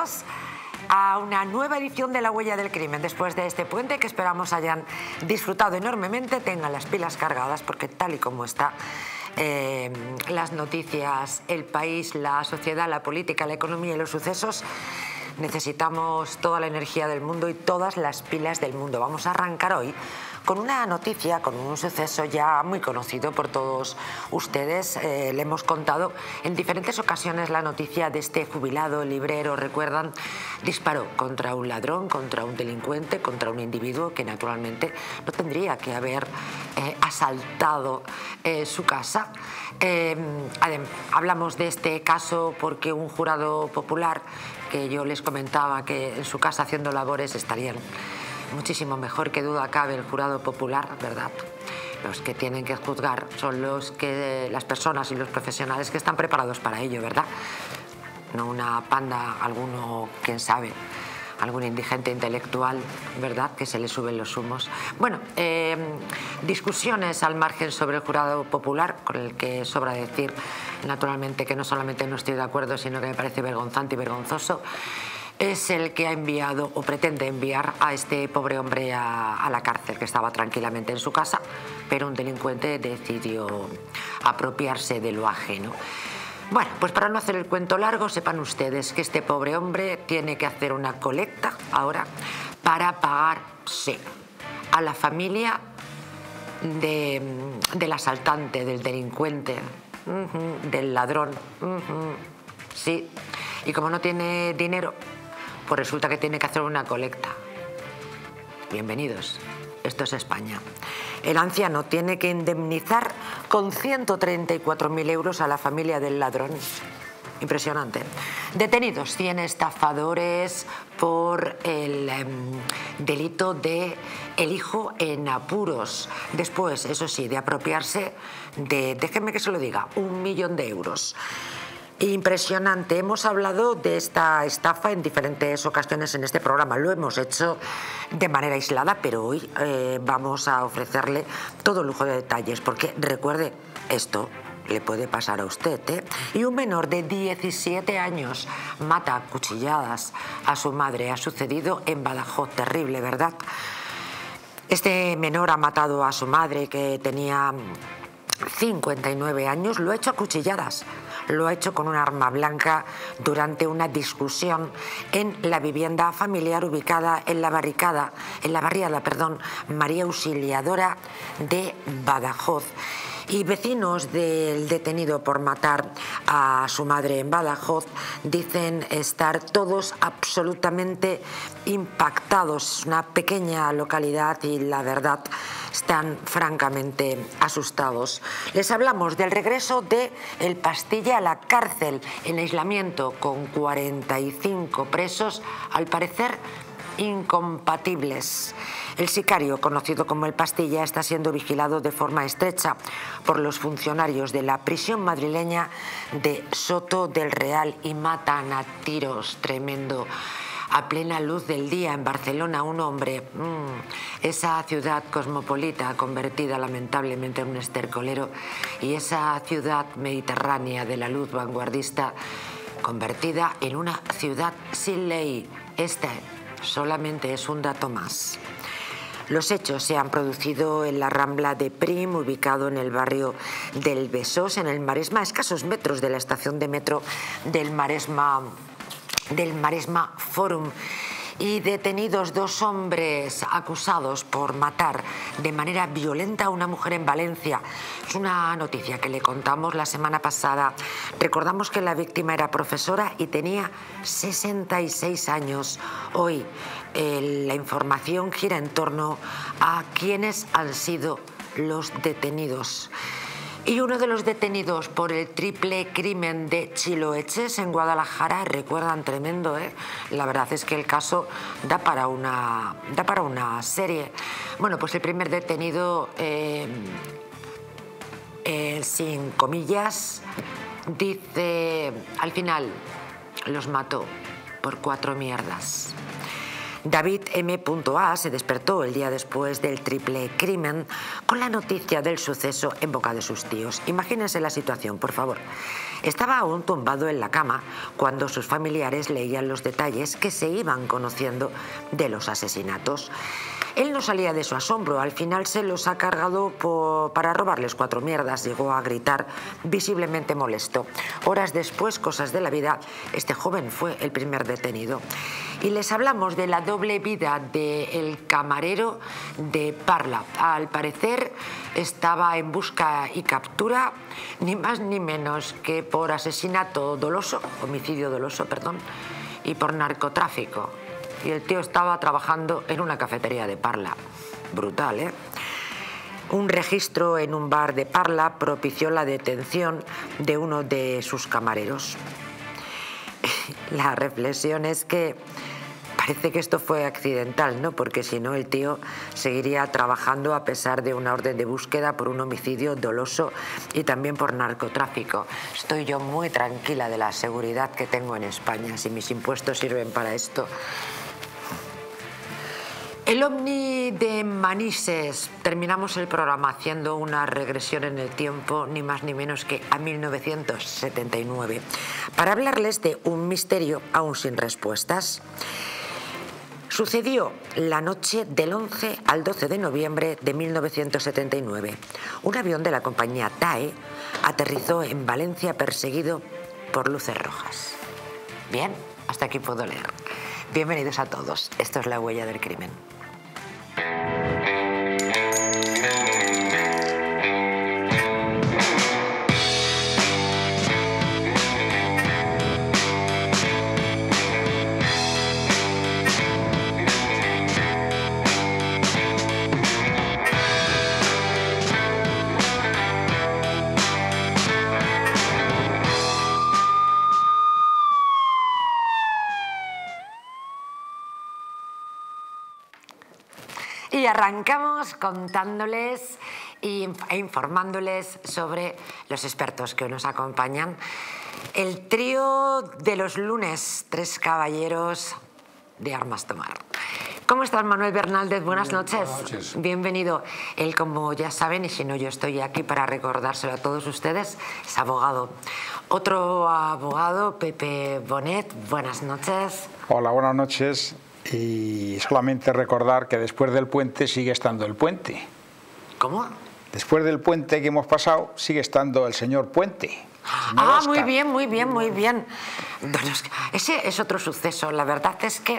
bienvenidos a una nueva edición de La Huella del Crimen. Después de este puente que esperamos hayan disfrutado enormemente, tengan las pilas cargadas porque tal y como está las noticias, el país, la sociedad, la política, la economía y los sucesos, necesitamos toda la energía del mundo y todas las pilas del mundo. Vamos a arrancar hoy con una noticia, con un suceso ya muy conocido por todos ustedes. Le hemos contado en diferentes ocasiones la noticia de este jubilado librero, recuerdan, disparó contra un ladrón, contra un delincuente, contra un individuo que naturalmente no tendría que haber asaltado su casa. Hablamos de este caso porque un jurado popular, que yo les comentaba que en su casa haciendo labores estarían muchísimo mejor, que duda cabe el jurado popular, ¿verdad? Los que tienen que juzgar son las personas y los profesionales que están preparados para ello, ¿verdad? No una panda, alguno, quién sabe, algún indigente intelectual, ¿verdad?, que se le suben los humos. Bueno, discusiones al margen sobre el jurado popular, con el que sobra decir, naturalmente, que no solamente no estoy de acuerdo, sino que me parece vergonzante y vergonzoso. Es el que ha enviado o pretende enviar a este pobre hombre a la cárcel, que estaba tranquilamente en su casa, pero un delincuente decidió apropiarse de lo ajeno. Bueno, pues para no hacer el cuento largo, sepan ustedes que este pobre hombre tiene que hacer una colecta ahora para pagarse a la familia del asaltante, del delincuente, del ladrón. Sí, y como no tiene dinero, pues resulta que tiene que hacer una colecta. Bienvenidos, esto es España. El anciano tiene que indemnizar con 134.000 euros a la familia del ladrón. Impresionante. Detenidos 100 estafadores por el delito de el hijo en apuros. Después, eso sí, de apropiarse de, déjenme que se lo diga, 1 millón de euros. Impresionante. Hemos hablado de esta estafa en diferentes ocasiones en este programa. Lo hemos hecho de manera aislada, pero hoy vamos a ofrecerle todo lujo de detalles, porque recuerde, esto le puede pasar a usted, ¿eh? Y un menor de 17 años mata a cuchilladas a su madre. Ha sucedido en Badajoz. Terrible, ¿verdad? Este menor ha matado a su madre, que tenía 59 años. Lo ha hecho a cuchilladas. Lo ha hecho con un arma blanca durante una discusión en la vivienda familiar ubicada en la barriada María Auxiliadora de Badajoz. Y vecinos del detenido por matar a su madre en Badajoz dicen estar todos absolutamente impactados. Es una pequeña localidad y la verdad están francamente asustados. Les hablamos del regreso de El Pastilla a la cárcel en aislamiento con 45 presos, al parecer incompatibles. El sicario, conocido como El Pastilla, está siendo vigilado de forma estrecha por los funcionarios de la prisión madrileña de Soto del Real y matan a tiros. Tremendo. A plena luz del día en Barcelona, un hombre, esa ciudad cosmopolita convertida lamentablemente en un estercolero, y esa ciudad mediterránea de la luz vanguardista convertida en una ciudad sin ley. Este solamente es un dato más. Los hechos se han producido en la Rambla de Prim, ubicado en el barrio del Besós, en el Maresma, a escasos metros de la estación de metro del Maresma Forum. Y detenidos 2 hombres acusados por matar de manera violenta a una mujer en Valencia. Es una noticia que le contamos la semana pasada. Recordamos que la víctima era profesora y tenía 66 años. Hoy la información gira en torno a quiénes han sido los detenidos. Y uno de los detenidos por el triple crimen de Chiloeches en Guadalajara, recuerdan, tremendo, ¿eh? La verdad es que el caso da para una serie. Bueno, pues el primer detenido, sin comillas, dice, al final los mató por 4 mierdas. David M.A. se despertó el día después del triple crimen con la noticia del suceso en boca de sus tíos. Imagínense la situación, por favor. Estaba aún tumbado en la cama cuando sus familiares leían los detalles que se iban conociendo de los asesinatos. Él no salía de su asombro. Al final se los ha cargado para robarles 4 mierdas. Llegó a gritar visiblemente molesto. Horas después, cosas de la vida, este joven fue el primer detenido. Y les hablamos de la doble vida del camarero de Parla. Al parecer estaba en busca y captura ni más ni menos que por asesinato doloso, homicidio doloso, perdón, y por narcotráfico. Y el tío estaba trabajando en una cafetería de Parla. Brutal, ¿eh? Un registro en un bar de Parla propició la detención de uno de sus camareros. La reflexión es que parece que esto fue accidental, ¿no? Porque si no, el tío seguiría trabajando a pesar de una orden de búsqueda por un homicidio doloso y también por narcotráfico. Estoy yo muy tranquila de la seguridad que tengo en España. Si mis impuestos sirven para esto. El OVNI de Manises. Terminamos el programa haciendo una regresión en el tiempo, ni más ni menos que a 1979, para hablarles de un misterio aún sin respuestas. Sucedió la noche del 11 al 12 de noviembre de 1979. Un avión de la compañía TAE aterrizó en Valencia perseguido por luces rojas. Bien, hasta aquí puedo leer. Bienvenidos a todos. Esto es La Huella del Crimen. Y arrancamos contándoles e informándoles sobre los expertos que nos acompañan. El trío de los lunes, 3 caballeros de armas tomar. ¿Cómo estás, Manuel Bernaldez? Buenas noches. Buenas noches. Bienvenido. Él, como ya saben, y si no, yo estoy aquí para recordárselo a todos ustedes, es abogado. Otro abogado, Pepe Bonet. Buenas noches. Hola, buenas noches. Y solamente recordar que después del puente sigue estando el puente. ¿Cómo? Después del puente que hemos pasado sigue estando el señor Puente. Ah, muy bien, muy bien, muy bien. Ese es otro suceso. La verdad es que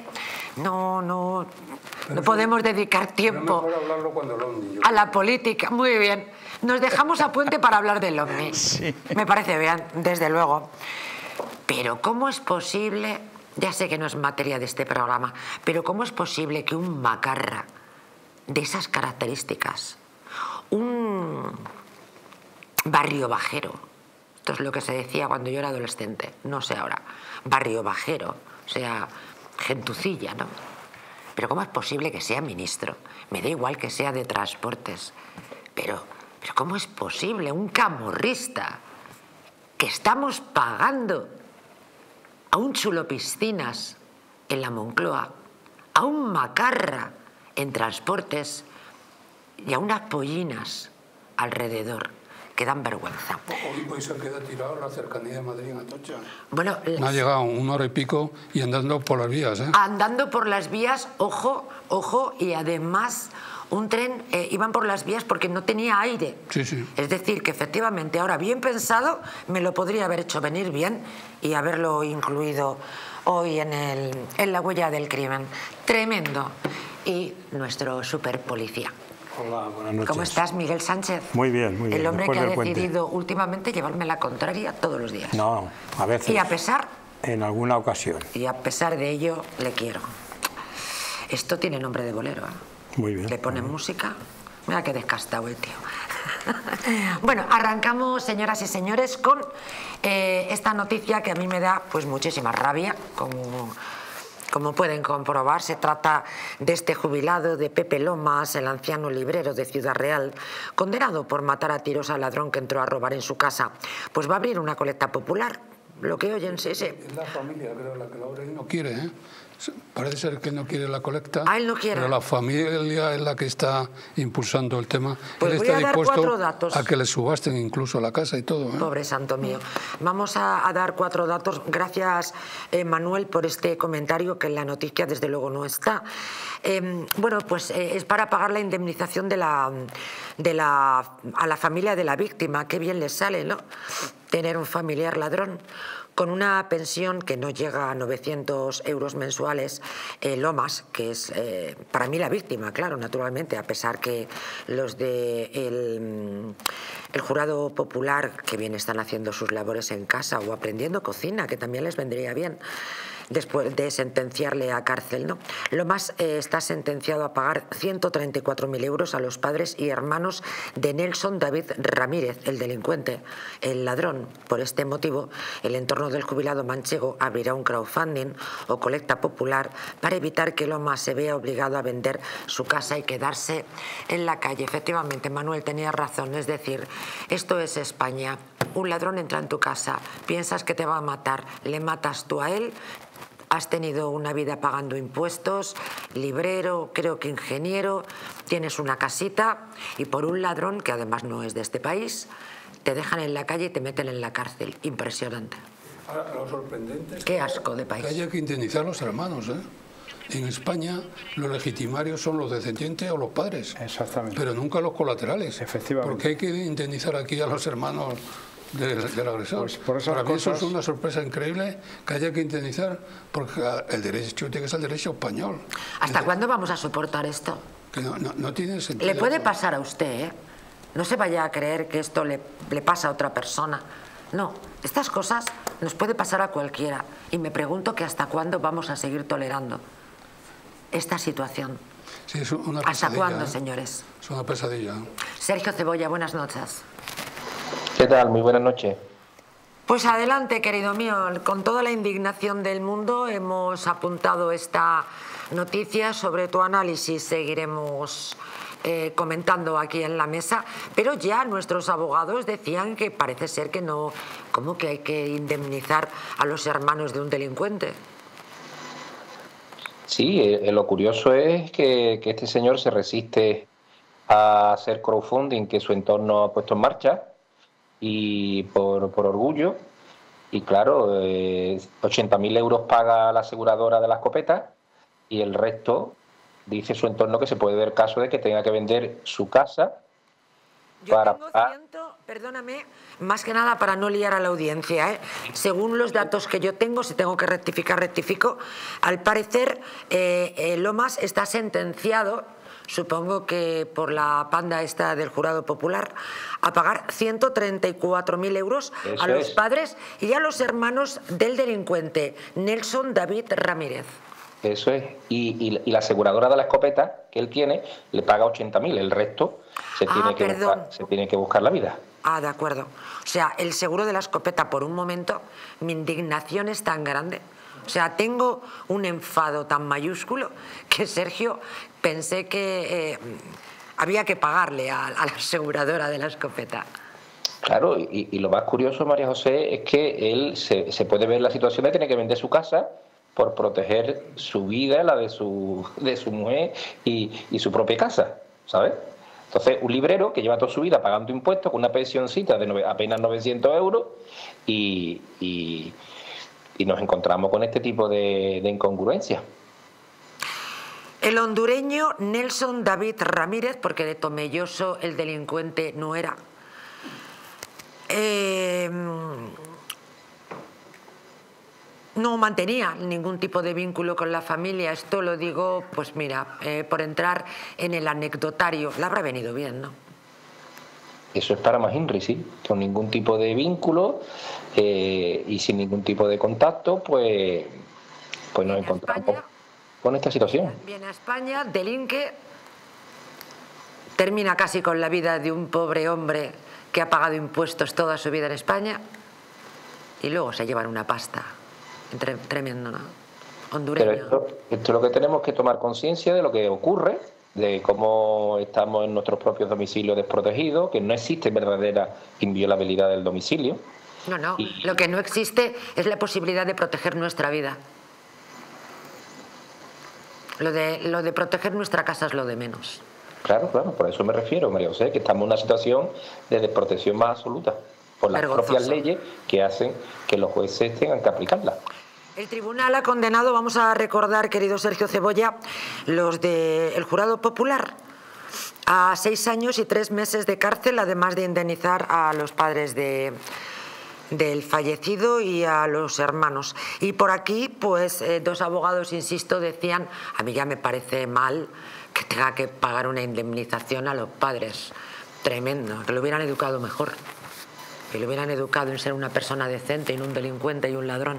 no podemos dedicar tiempo a la política. Muy bien. Nos dejamos a Puente para hablar del OVNI. Sí. Me parece bien, desde luego. Pero ¿cómo es posible? Ya sé que no es materia de este programa, pero ¿cómo es posible que un macarra de esas características, un barrio bajero, esto es lo que se decía cuando yo era adolescente, no sé ahora, barrio bajero, o sea, gentucilla, ¿no? Pero ¿cómo es posible que sea ministro? Me da igual que sea de transportes, pero ¿cómo es posible un camorrista que estamos pagando a un chulo piscinas en la Moncloa, a un macarra en transportes y a unas pollinas alrededor que dan vergüenza? Hoy se queda tirado en la cercanía de Madrid, en Atocha. Bueno, Me ha llegado 1 hora y pico y andando por las vías, ¿eh? Andando por las vías, ojo, y además un tren iban por las vías porque no tenía aire. Sí, sí. Es decir, que efectivamente, ahora bien pensado, me lo podría haber hecho venir bien y haberlo incluido hoy en La Huella del Crimen. Tremendo. Y nuestro superpolicía. Hola, buenas noches. ¿Cómo estás, Miguel Sánchez? Muy bien, muy bien. El hombre Después que ha del puente. decidido últimamente llevarme la contraria todos los días. No, a veces. Y a pesar En alguna ocasión. Y a pesar de ello, le quiero. Esto tiene nombre de bolero, ¿eh? Muy bien. Le ponen música. Mira qué descastado el tío. Bueno, arrancamos, señoras y señores, con esta noticia que a mí me da pues muchísima rabia, como pueden comprobar. Se trata de este jubilado de Pepe Lomas, el anciano librero de Ciudad Real, condenado por matar a tiros al ladrón que entró a robar en su casa. Pues va a abrir una colecta popular lo que oyen, sí. Es la familia, creo, la que Laura no quiere, ¿eh? Parece ser que no quiere la colecta, él no quiere. Pero la familia es la que está impulsando el tema. Pues él voy está a dar dispuesto 4 datos. a que le subasten incluso la casa y todo, ¿eh? Pobre santo mío. Vamos a dar 4 datos. Gracias, Manuel, por este comentario, que en la noticia desde luego no está. Bueno, pues es para pagar la indemnización a la familia de la víctima. Qué bien les sale, ¿no? Tener un familiar ladrón. Con una pensión que no llega a 900 euros mensuales, Lomas, que es para mí la víctima, claro, naturalmente, a pesar que los de el jurado popular, que bien están haciendo sus labores en casa o aprendiendo cocina, que también les vendría bien, después de sentenciarle a cárcel, ¿no? Lomas está sentenciado a pagar 134.000 euros a los padres y hermanos de Nelson David Ramírez, el delincuente, el ladrón. Por este motivo, el entorno del jubilado manchego abrirá un crowdfunding o colecta popular para evitar que Lomas se vea obligado a vender su casa y quedarse en la calle. Efectivamente, Manuel tenía razón, es decir, esto es España. Un ladrón entra en tu casa, piensas que te va a matar, le matas tú a él. Has tenido una vida pagando impuestos, librero, creo que ingeniero, tienes una casita y por un ladrón, que además no es de este país, te dejan en la calle y te meten en la cárcel. Impresionante. Ahora, lo sorprendente es Qué asco de país. que haya que indemnizar a los hermanos, ¿eh? En España los legitimarios son los descendientes o los padres. Exactamente. Pero nunca los colaterales. Efectivamente. Porque hay que indemnizar aquí a los hermanos del agresor. Pues por esas Para mí eso cosas... es una sorpresa increíble, que haya que indemnizar, porque el derecho tiene que ser el derecho español. ¿Hasta cuándo vamos a soportar esto? Que no tiene sentido. Le puede pasar a usted, ¿eh? No se vaya a creer que esto le pasa a otra persona. No, estas cosas nos puede pasar a cualquiera. Y me pregunto que hasta cuándo vamos a seguir tolerando esta situación. Sí, es una ¿Hasta pesadilla, cuándo, señores? Es una pesadilla. Sergio Cebolla, buenas noches. ¿Qué tal? Muy buenas noches. Pues adelante, querido mío. Con toda la indignación del mundo hemos apuntado esta noticia. Sobre tu análisis seguiremos comentando aquí en la mesa, pero ya nuestros abogados decían que parece ser que no, ¿cómo que hay que indemnizar a los hermanos de un delincuente? Sí, lo curioso es que este señor se resiste a hacer crowdfunding que su entorno ha puesto en marcha y por orgullo, y claro, 80.000 euros paga la aseguradora de la escopeta y el resto dice su entorno que se puede ver caso de que tenga que vender su casa. Yo tengo perdóname, más que nada para no liar a la audiencia, ¿eh? Según los datos que yo tengo, si tengo que rectificar, rectifico. Al parecer, Lomas está sentenciado, supongo que por la panda esta del jurado popular, a pagar 134.000 euros a los padres y a los hermanos del delincuente, Nelson David Ramírez. Eso es. Y la aseguradora de la escopeta que él tiene le paga 80.000. El resto se tiene que buscar la vida. Ah, de acuerdo. O sea, el seguro de la escopeta, por un momento, mi indignación es tan grande. O sea, tengo un enfado tan mayúsculo que, Sergio, pensé que había que pagarle a la aseguradora de la escopeta. Claro, y lo más curioso, María José, es que él se puede ver la situación de tener que vender su casa por proteger su vida, la de su mujer y su propia casa, ¿sabes? Entonces, un librero que lleva toda su vida pagando impuestos con una pensioncita de apenas 900 euros y nos encontramos con este tipo de incongruencias. El hondureño Nelson David Ramírez, porque de Tomelloso el delincuente no era, no mantenía ningún tipo de vínculo con la familia. Esto lo digo, pues mira, por entrar en el anecdotario. Le habrá venido bien, ¿no? Eso es para más Inri, sí. Con ningún tipo de vínculo y sin ningún tipo de contacto, pues nos encontramos con esta situación. Viene a España, delinque, termina casi con la vida de un pobre hombre que ha pagado impuestos toda su vida en España y luego se llevan una pasta. Tremendo, ¿no? Hondureño. Pero esto es lo que tenemos que tomar conciencia de lo que ocurre, de cómo estamos en nuestros propios domicilios desprotegidos, que no existe verdadera inviolabilidad del domicilio No, lo que no existe es la posibilidad de proteger nuestra vida. Lo de proteger nuestra casa es lo de menos. Claro, por eso me refiero, María José, que estamos en una situación de desprotección más absoluta por las propias leyes que hacen que los jueces tengan que aplicarlas. El tribunal ha condenado, vamos a recordar, querido Sergio Cebolla, los del jurado popular a 6 años y 3 meses de cárcel, además de indemnizar a los padres del fallecido y a los hermanos. Y por aquí, pues, 2 abogados, insisto, decían, a mí ya me parece mal que tenga que pagar una indemnización a los padres. Tremendo, que lo hubieran educado mejor, que lo hubieran educado en ser una persona decente y no un delincuente y un ladrón.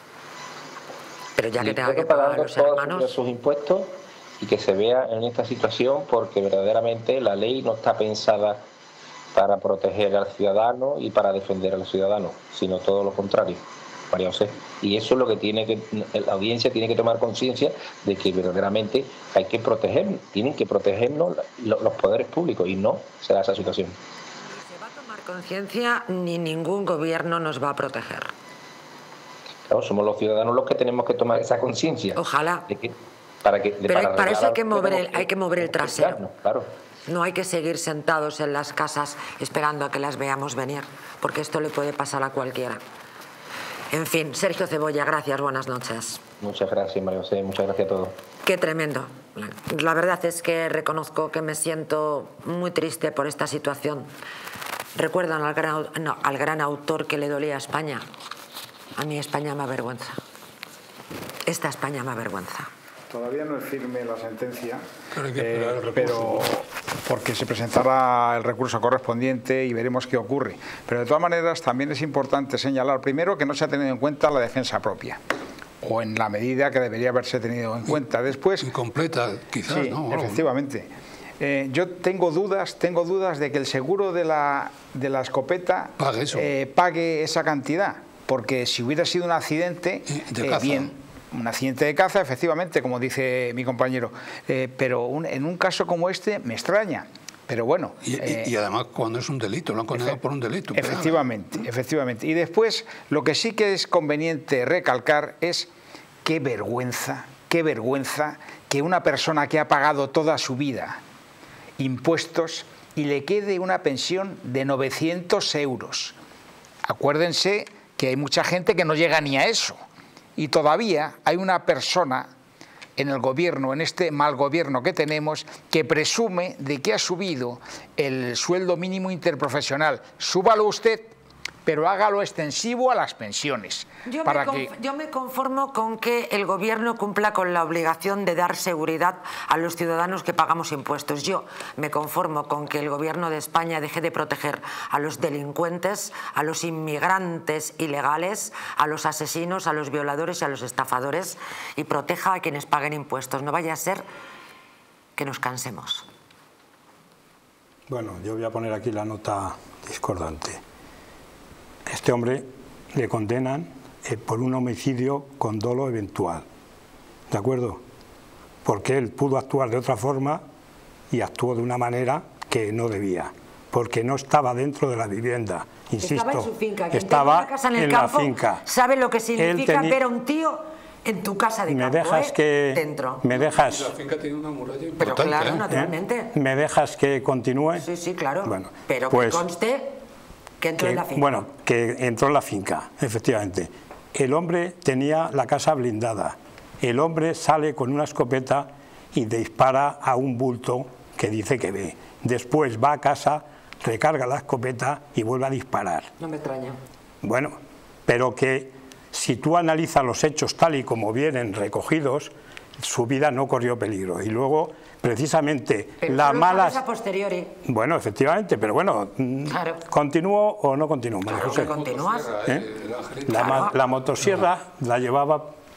Pero ya que tenga que pagar a los hermanos... sus impuestos y que se vea en esta situación, porque verdaderamente la ley no está pensada para proteger al ciudadano y para defender al ciudadano, sino todo lo contrario, María José. Y eso es lo que la audiencia tiene que tomar conciencia de que verdaderamente hay que proteger, tienen que protegernos los poderes públicos, y no será esa situación. Ni se va a tomar conciencia ni ningún gobierno nos va a proteger. Claro, somos los ciudadanos los que tenemos que tomar esa conciencia. Ojalá. Pero para eso hay que mover el trasero. Claro. No hay que seguir sentados en las casas esperando a que las veamos venir, porque esto le puede pasar a cualquiera. En fin, Sergio Cebolla, gracias, buenas noches. Muchas gracias, María José, muchas gracias a todos. Qué tremendo. La verdad es que reconozco que me siento muy triste por esta situación. ¿Recuerdan al gran autor que le dolía a España? A mí España me avergüenza. Esta España me avergüenza. Todavía no es firme la sentencia, pero hay que esperar el recurso. Pero porque se presentará el recurso correspondiente y veremos qué ocurre. Pero de todas maneras también es importante señalar primero que no se ha tenido en cuenta la defensa propia, o en la medida que debería haberse tenido en cuenta. Después, incompleta, quizás, sí, ¿no? Efectivamente. Yo tengo dudas de que el seguro de la escopeta pague esa cantidad, porque si hubiera sido un accidente, bien. Un accidente de caza, efectivamente, como dice mi compañero, pero en un caso como este me extraña. Pero bueno. Y además cuando es un delito, lo han condenado por un delito. Efectivamente. Y después, lo que sí que es conveniente recalcar es qué vergüenza que una persona que ha pagado toda su vida impuestos y le quede una pensión de 900 euros. Acuérdense que hay mucha gente que no llega ni a eso. Y todavía hay una persona en el gobierno, en este mal gobierno que tenemos, que presume de que ha subido el sueldo mínimo interprofesional. Súbalo usted, pero hágalo extensivo a las pensiones. Yo me conformo con que el gobierno cumpla con la obligación de dar seguridad a los ciudadanos que pagamos impuestos. Yo me conformo con que el gobierno de España deje de proteger a los delincuentes, a los inmigrantes ilegales, a los asesinos, a los violadores y a los estafadores, y proteja a quienes paguen impuestos. No vaya a ser que nos cansemos. Bueno, yo voy a poner aquí la nota discordante. Este hombre le condenan por un homicidio con dolo eventual, ¿de acuerdo? Porque él pudo actuar de otra forma y actuó de una manera que no debía, porque no estaba dentro de la vivienda, insisto. Estaba en su finca. Estaba una casa en el campo, la finca. Sabe lo que significa ver a un tío en tu casa de campo, dentro. Y la finca tiene una muralla importante. Pero claro, naturalmente. ¿Me dejas que continúe? Sí, claro. Bueno, pero pues, que conste que entró en la finca. Bueno, que entró en la finca, efectivamente. El hombre tenía la casa blindada. El hombre sale con una escopeta y dispara a un bulto que dice que ve. Después va a casa, recarga la escopeta y vuelve a disparar. No me extraña. Bueno, pero que si tú analizas los hechos tal y como vienen recogidos, su vida no corrió peligro. Y luego, precisamente, las malas... a posteriori. Bueno, efectivamente, pero bueno, claro. ¿Continúo o no continúo, María José? Claro que continúas. La motosierra la llevaba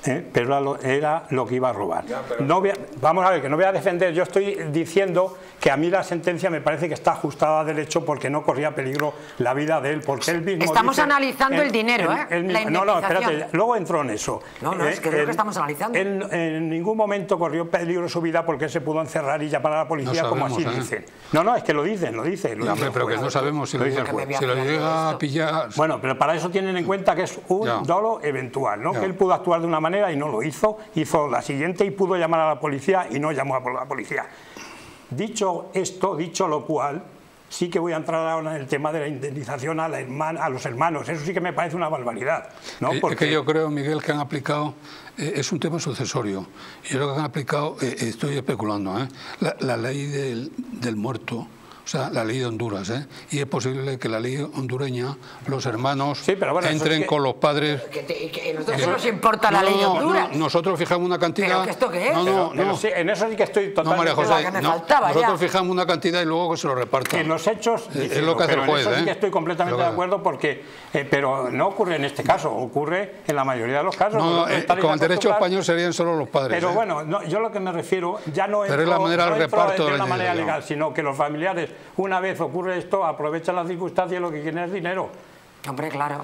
pero era lo que iba a robar. Vamos a ver, que no voy a defender, yo estoy diciendo que a mí la sentencia me parece que está ajustada a derecho porque no corría peligro la vida de él, porque él mismo estamos dice, analizando el dinero, no, espérate, luego entro en eso. No, es que es lo que estamos analizando. Él en ningún momento corrió peligro su vida porque él se pudo encerrar y llamar a la policía, no sabemos, como así dicen. No, es que lo dicen. Pero que no sabemos si lo llega a pillar. Bueno, pero para eso tienen en cuenta que es un dolo eventual, ¿no? Que él pudo actuar de una manera y no lo hizo la siguiente y pudo llamar a la policía y no llamó a la policía. Dicho esto, dicho lo cual, sí que voy a entrar ahora en el tema de la indemnización a los hermanos. Eso sí que me parece una barbaridad, ¿no? Porque... Es que yo creo, Miguel, que han aplicado, es un tema sucesorio, y yo creo que han aplicado, estoy especulando, la ley del muerto. O sea, la ley de Honduras, y es posible que la ley hondureña, los hermanos entren con los padres. ¿Que nosotros nos importa la ley de Honduras? No, nosotros fijamos una cantidad. ¿Pero esto qué es? No, sí, en eso sí que estoy totalmente. No, María José, nosotros fijamos una cantidad y luego que se lo repartan. En los hechos, es lo que hace el juez. En eso sí que estoy completamente de acuerdo porque, pero no ocurre en este caso, ocurre en la mayoría de los casos. Con el derecho español serían solo los padres. Pero bueno, yo lo que me refiero ya no es la manera del reparto de una manera legal, sino que los familiares, una vez ocurre esto, aprovechan las circunstancias y lo que quieren es dinero. Hombre, claro.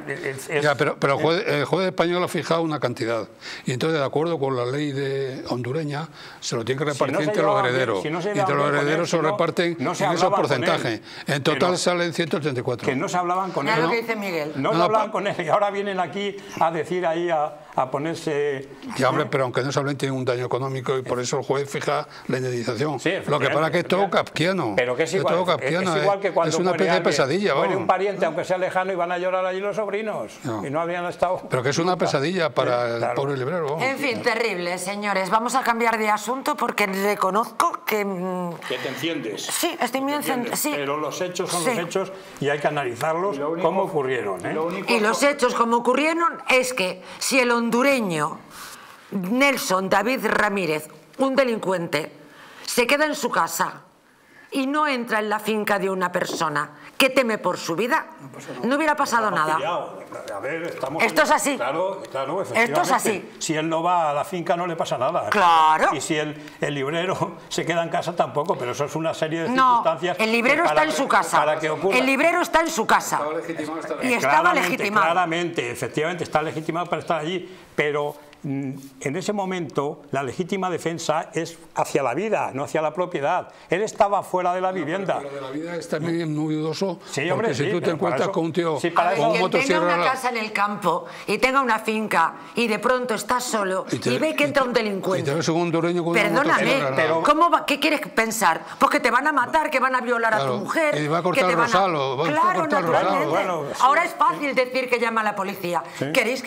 Pero el juez español ha fijado una cantidad. Y entonces, de acuerdo con la ley hondureña, se lo tiene que repartir entre los herederos. Y entre los herederos se lo reparten en esos porcentajes. En total salen 184. Que no se hablaban con él. Es lo que dice Miguel. No se hablaban con él. Y ahora vienen aquí a decir ahí, a ponerse... Ya, hombre, pero aunque no se hablen, tienen un daño económico y por eso el juez fija la indemnización. Sí, lo que pasa es que es todo kafkiano. Pero que es igual, que cuando es una especie de pesadilla. Muere un pariente, aunque sea lejano, y van a llorar allí los sobrinos. Y no habían estado... Pero que es una pesadilla para el pobre librero. En fin, terrible, señores. Vamos a cambiar de asunto porque reconozco que... Que te enciendes. Sí, estoy muy encendida. Sí. Pero los hechos son los hechos y hay que analizarlos cómo ocurrieron. Y los hechos como ocurrieron es que si el hondureño Nelson David Ramírez, un delincuente, se queda en su casa y no entra en la finca de una persona que teme por su vida, no hubiera pasado nada. A ver, esto es así. Claro, esto es así. Si él no va a la finca no le pasa nada. Claro. Y si el librero se queda en casa tampoco, pero eso es una serie de circunstancias. No, el librero está en su casa. El librero está en su casa. Y estaba legitimado. Claramente, efectivamente, está legitimado para estar allí, pero... En ese momento la legítima defensa es hacia la vida, no hacia la propiedad. Él estaba fuera de la vivienda. Pero de la vida es también muy dudoso. Sí, hombre, porque si tú te encuentras con un tío con un motosierra... tenga una casa en el campo y tenga una finca y de pronto estás solo y ve que entra un delincuente. Y te ves un hondureño con perdóname, ¿qué quieres pensar? Pues que te van a matar, que van a violar a tu mujer. Y va a cortar el rosalo. Claro, naturalmente. Ahora es fácil decir que llama a la policía. ¿Queréis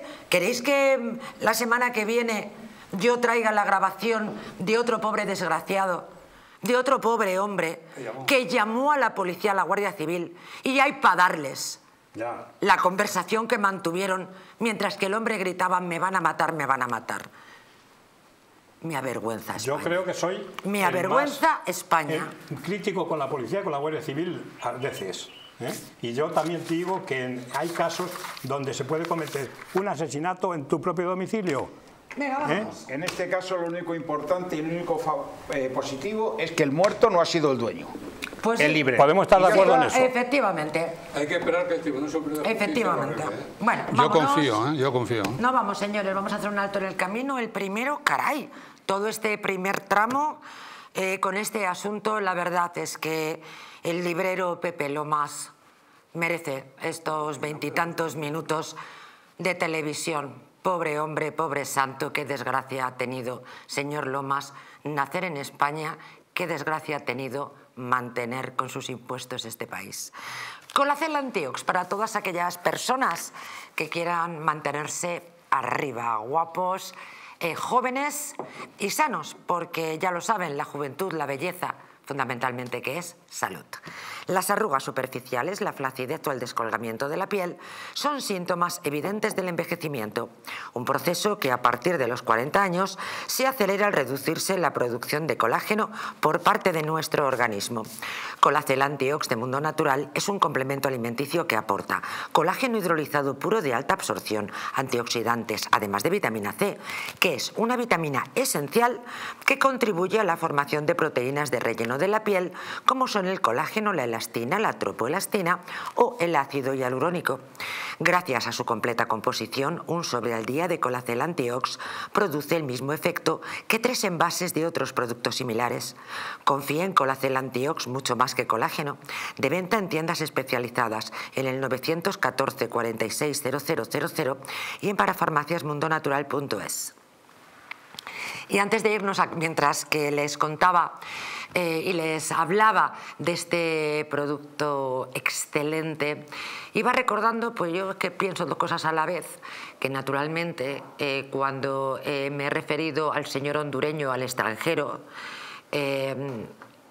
que la semana que viene yo traiga la grabación de otro pobre desgraciado, de otro pobre hombre que llamó a la policía, a la Guardia Civil, y hay para darles la conversación que mantuvieron mientras que el hombre gritaba me van a matar, me van a matar? Me avergüenza España. Yo creo que soy... Me avergüenza España. Crítico con la policía, con la Guardia Civil a veces. Y yo también te digo que hay casos donde se puede cometer un asesinato en tu propio domicilio. Venga, vamos. En este caso lo único importante y lo único positivo es que el muerto no ha sido el dueño. Pues el libre. Podemos estar de acuerdo en eso. Efectivamente. Hay que esperar que el Tribunal Supremo... Efectivamente. Bueno, yo confío. No vamos, señores, vamos a hacer un alto en el camino. El primero, caray, todo este primer tramo con este asunto, la verdad es que el librero Pepe Lomas merece estos 20 y tantos minutos de televisión. Pobre hombre, pobre santo, qué desgracia ha tenido, señor Lomas, nacer en España, qué desgracia ha tenido mantener con sus impuestos este país. Colacel Antiox para todas aquellas personas que quieran mantenerse arriba, guapos, jóvenes y sanos, porque ya lo saben, la juventud, la belleza, fundamentalmente, que es salud. Las arrugas superficiales, la flacidez o el descolgamiento de la piel son síntomas evidentes del envejecimiento, un proceso que a partir de los 40 años se acelera al reducirse la producción de colágeno por parte de nuestro organismo. Colacel Antiox de Mundo Natural es un complemento alimenticio que aporta colágeno hidrolizado puro de alta absorción, antioxidantes, además de vitamina C, que es una vitamina esencial que contribuye a la formación de proteínas de relleno de la piel, como son el colágeno, la elastina, la tropoelastina o el ácido hialurónico. Gracias a su completa composición, un sobre al día de Colacel Antiox produce el mismo efecto que 3 envases de otros productos similares. Confía en Colacel Antiox mucho más que colágeno. De venta en tiendas especializadas en el 914 46 0000 y en parafarmaciasmundonatural.es. Y antes de irnos, mientras que les contaba y les hablaba de este producto excelente, iba recordando, pues yo que pienso 2 cosas a la vez, que naturalmente cuando me he referido al señor hondureño, al extranjero, no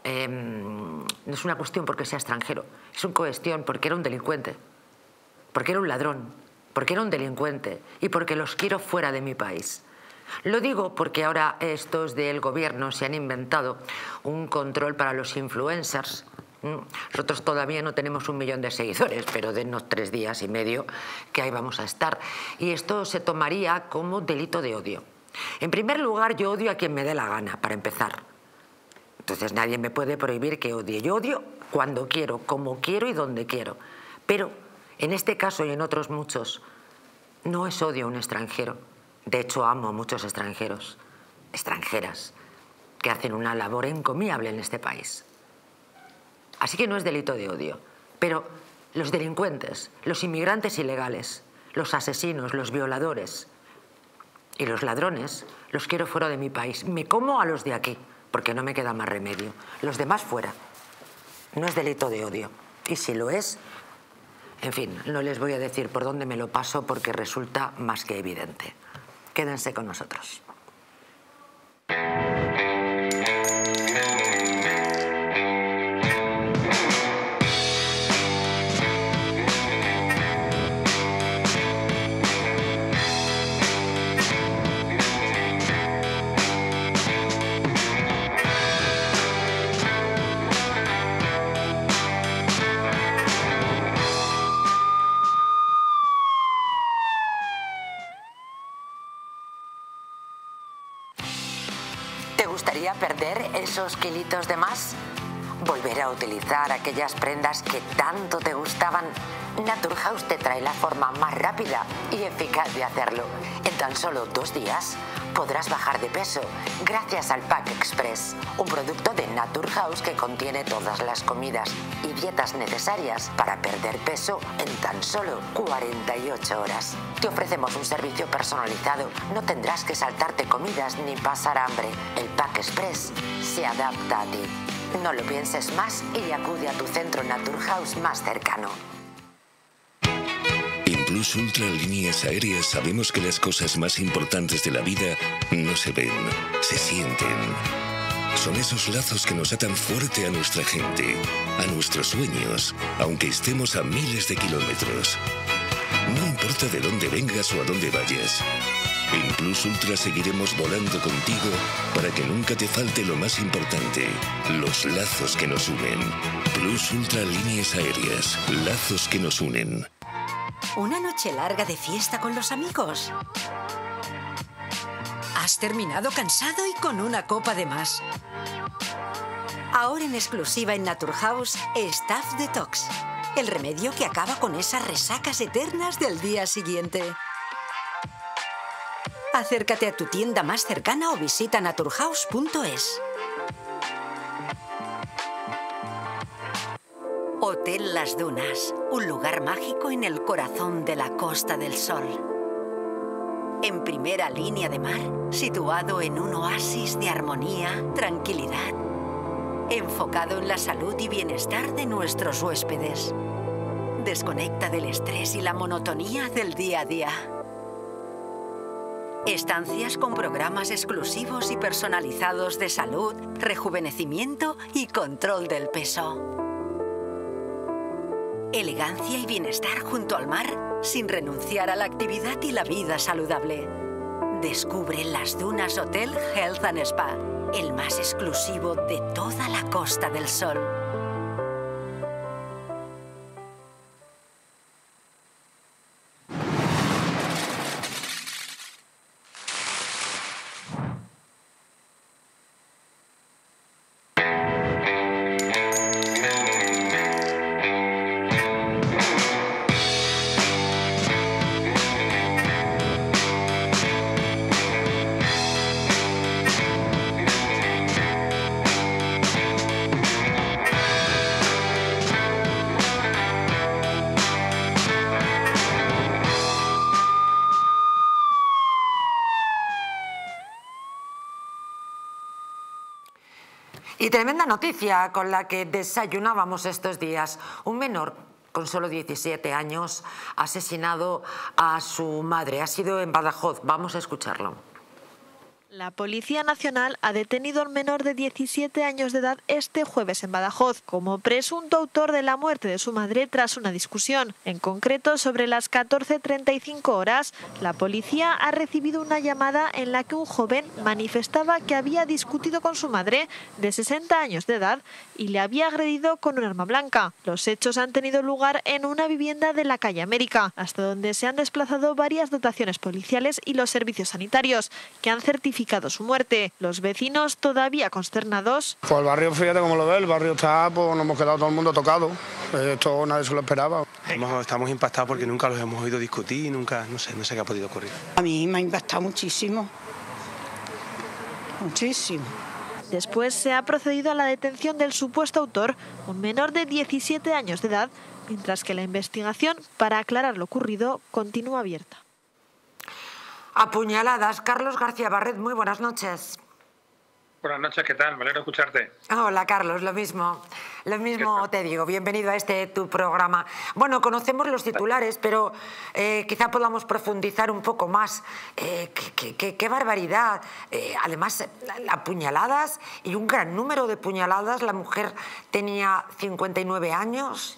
es una cuestión porque sea extranjero, es una cuestión porque era un delincuente, porque era un ladrón, porque era un delincuente y porque los quiero fuera de mi país. Lo digo porque ahora estos del gobierno se han inventado un control para los influencers. Nosotros todavía no tenemos 1 millón de seguidores, pero dennos 3 días y medio que ahí vamos a estar. Y esto se tomaría como delito de odio. En primer lugar, yo odio a quien me dé la gana, para empezar. Entonces nadie me puede prohibir que odie. Yo odio cuando quiero, como quiero y donde quiero. Pero en este caso y en otros muchos, no es odio a un extranjero. De hecho, amo a muchos extranjeros, extranjeras, que hacen una labor encomiable en este país. Así que no es delito de odio. Pero los delincuentes, los inmigrantes ilegales, los asesinos, los violadores y los ladrones, los quiero fuera de mi país. Me como a los de aquí, porque no me queda más remedio. Los demás fuera. No es delito de odio. Y si lo es, en fin, no les voy a decir por dónde me lo paso porque resulta más que evidente. Quédense con nosotros. ¿Te gustaría perder esos kilitos de más? ¿Volver a utilizar aquellas prendas que tanto te gustaban? Naturhaus te trae la forma más rápida y eficaz de hacerlo. En tan solo 2 días podrás bajar de peso gracias al Pack Express, un producto de Naturhaus que contiene todas las comidas y dietas necesarias para perder peso en tan solo 48 horas. Te ofrecemos un servicio personalizado, no tendrás que saltarte comidas ni pasar hambre. El Pack Express se adapta a ti. No lo pienses más y acude a tu centro Naturhaus más cercano. En Plus Ultra Líneas Aéreas sabemos que las cosas más importantes de la vida no se ven, se sienten. Son esos lazos que nos atan fuerte a nuestra gente, a nuestros sueños, aunque estemos a miles de kilómetros. No importa de dónde vengas o a dónde vayas. En Plus Ultra seguiremos volando contigo para que nunca te falte lo más importante, los lazos que nos unen. Plus Ultra Líneas Aéreas, lazos que nos unen. ¿Una noche larga de fiesta con los amigos? ¿Has terminado cansado y con una copa de más? Ahora en exclusiva en Naturhaus, Staph Detox, el remedio que acaba con esas resacas eternas del día siguiente. Acércate a tu tienda más cercana o visita naturhaus.es. Hotel Las Dunas, un lugar mágico en el corazón de la Costa del Sol. En primera línea de mar, situado en un oasis de armonía, tranquilidad, enfocado en la salud y bienestar de nuestros huéspedes. Desconecta del estrés y la monotonía del día a día. Estancias con programas exclusivos y personalizados de salud, rejuvenecimiento y control del peso. Elegancia y bienestar junto al mar, sin renunciar a la actividad y la vida saludable. Descubre Las Dunas Hotel Health and Spa, el más exclusivo de toda la Costa del Sol. Y tremenda noticia con la que desayunábamos estos días. Un menor con solo 17 años ha asesinado a su madre. Ha sido en Badajoz. Vamos a escucharlo. La Policía Nacional ha detenido al menor de 17 años de edad este jueves en Badajoz como presunto autor de la muerte de su madre tras una discusión. En concreto, sobre las 14:35 horas, la policía ha recibido una llamada en la que un joven manifestaba que había discutido con su madre, de 60 años de edad, y le había agredido con un arma blanca. Los hechos han tenido lugar en una vivienda de la calle América, hasta donde se han desplazado varias dotaciones policiales y los servicios sanitarios, que han certificado su muerte. Los vecinos, todavía consternados. Pues el barrio, fíjate cómo lo ve, el barrio está, pues nos hemos quedado todo el mundo tocado. Esto nadie se lo esperaba. Estamos impactados porque nunca los hemos oído discutir, nunca, no sé qué ha podido ocurrir. A mí me ha impactado muchísimo. Muchísimo. Después se ha procedido a la detención del supuesto autor, un menor de 17 años de edad, mientras que la investigación para aclarar lo ocurrido continúa abierta. Apuñaladas. Carlos García Barret, muy buenas noches. Buenas noches, ¿qué tal? Me alegro escucharte. Hola, Carlos, lo mismo te digo. Bienvenido a tu programa. Bueno, conocemos los titulares, pero quizá podamos profundizar un poco más. ¡Qué barbaridad! Además, apuñaladas y un gran número de puñaladas. La mujer tenía 59 años.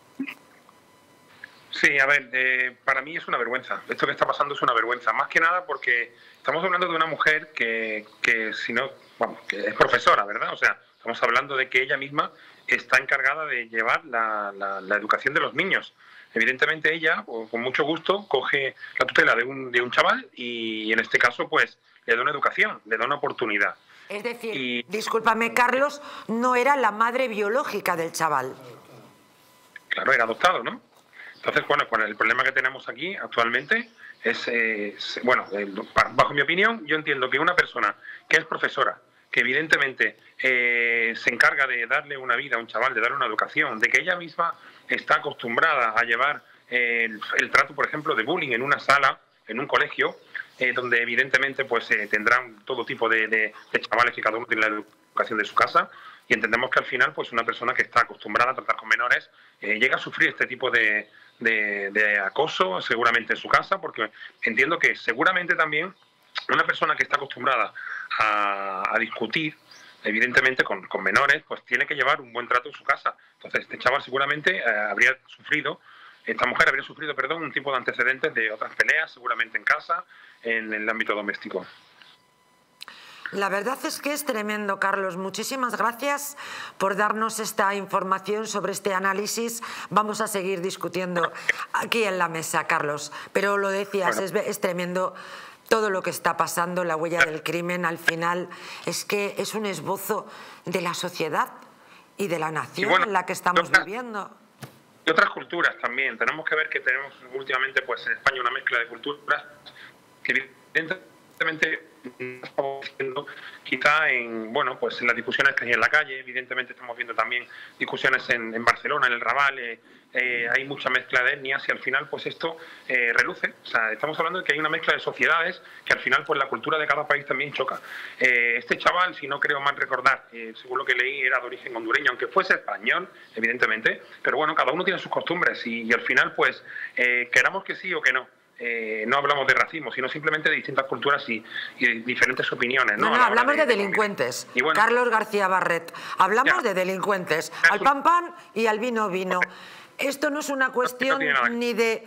Sí, a ver, para mí es una vergüenza. Esto que está pasando es una vergüenza. Más que nada porque estamos hablando de una mujer que si no, vamos, que es profesora, ¿verdad? O sea, estamos hablando de que ella misma está encargada de llevar la educación de los niños. Evidentemente ella, con mucho gusto, coge la tutela de un chaval y en este caso, pues, le da una educación, le da una oportunidad. Es decir, discúlpame, Carlos, no era la madre biológica del chaval. Claro, era adoptado, ¿no? Entonces, bueno, pues el problema que tenemos aquí actualmente es, bueno, bajo mi opinión, yo entiendo que una persona que es profesora, que evidentemente se encarga de darle una vida a un chaval, de darle una educación, de que ella misma está acostumbrada a llevar el trato, por ejemplo, de bullying en una sala, en un colegio, donde evidentemente pues tendrán todo tipo de chavales que cada uno tiene la educación de su casa, y entendemos que al final pues una persona que está acostumbrada a tratar con menores llega a sufrir este tipo de acoso seguramente en su casa, porque entiendo que seguramente también una persona que está acostumbrada a discutir evidentemente con menores, pues tiene que llevar un buen trato en su casa. Entonces este chaval seguramente esta mujer habría sufrido, un tipo de antecedentes de otras peleas, seguramente en casa, en el ámbito doméstico. La verdad es que es tremendo, Carlos. Muchísimas gracias por darnos esta información sobre este análisis. Vamos a seguir discutiendo aquí en la mesa, Carlos. Pero lo decías, es tremendo todo lo que está pasando, la huella del crimen. Al final es que es un esbozo de la sociedad y de la nación en la que estamos viviendo. Y otras culturas también. Tenemos que ver que tenemos últimamente pues en España una mezcla de culturas que evidentemente quizá en las discusiones que hay en la calle. Evidentemente estamos viendo también discusiones en Barcelona, en el Raval, hay mucha mezcla de etnias y al final pues esto reluce. O sea, estamos hablando de que hay una mezcla de sociedades que al final pues la cultura de cada país también choca. Este chaval, si no creo mal recordar, según lo que leí, era de origen hondureño, aunque fuese español, evidentemente, pero bueno, cada uno tiene sus costumbres y al final pues queramos que sí o que no. No hablamos de racismo, sino simplemente de distintas culturas y diferentes opiniones. No, hablamos de delincuentes. Y bueno, Carlos García Barret, hablamos de delincuentes. Al pan pan y al vino vino. esto no es una cuestión ni de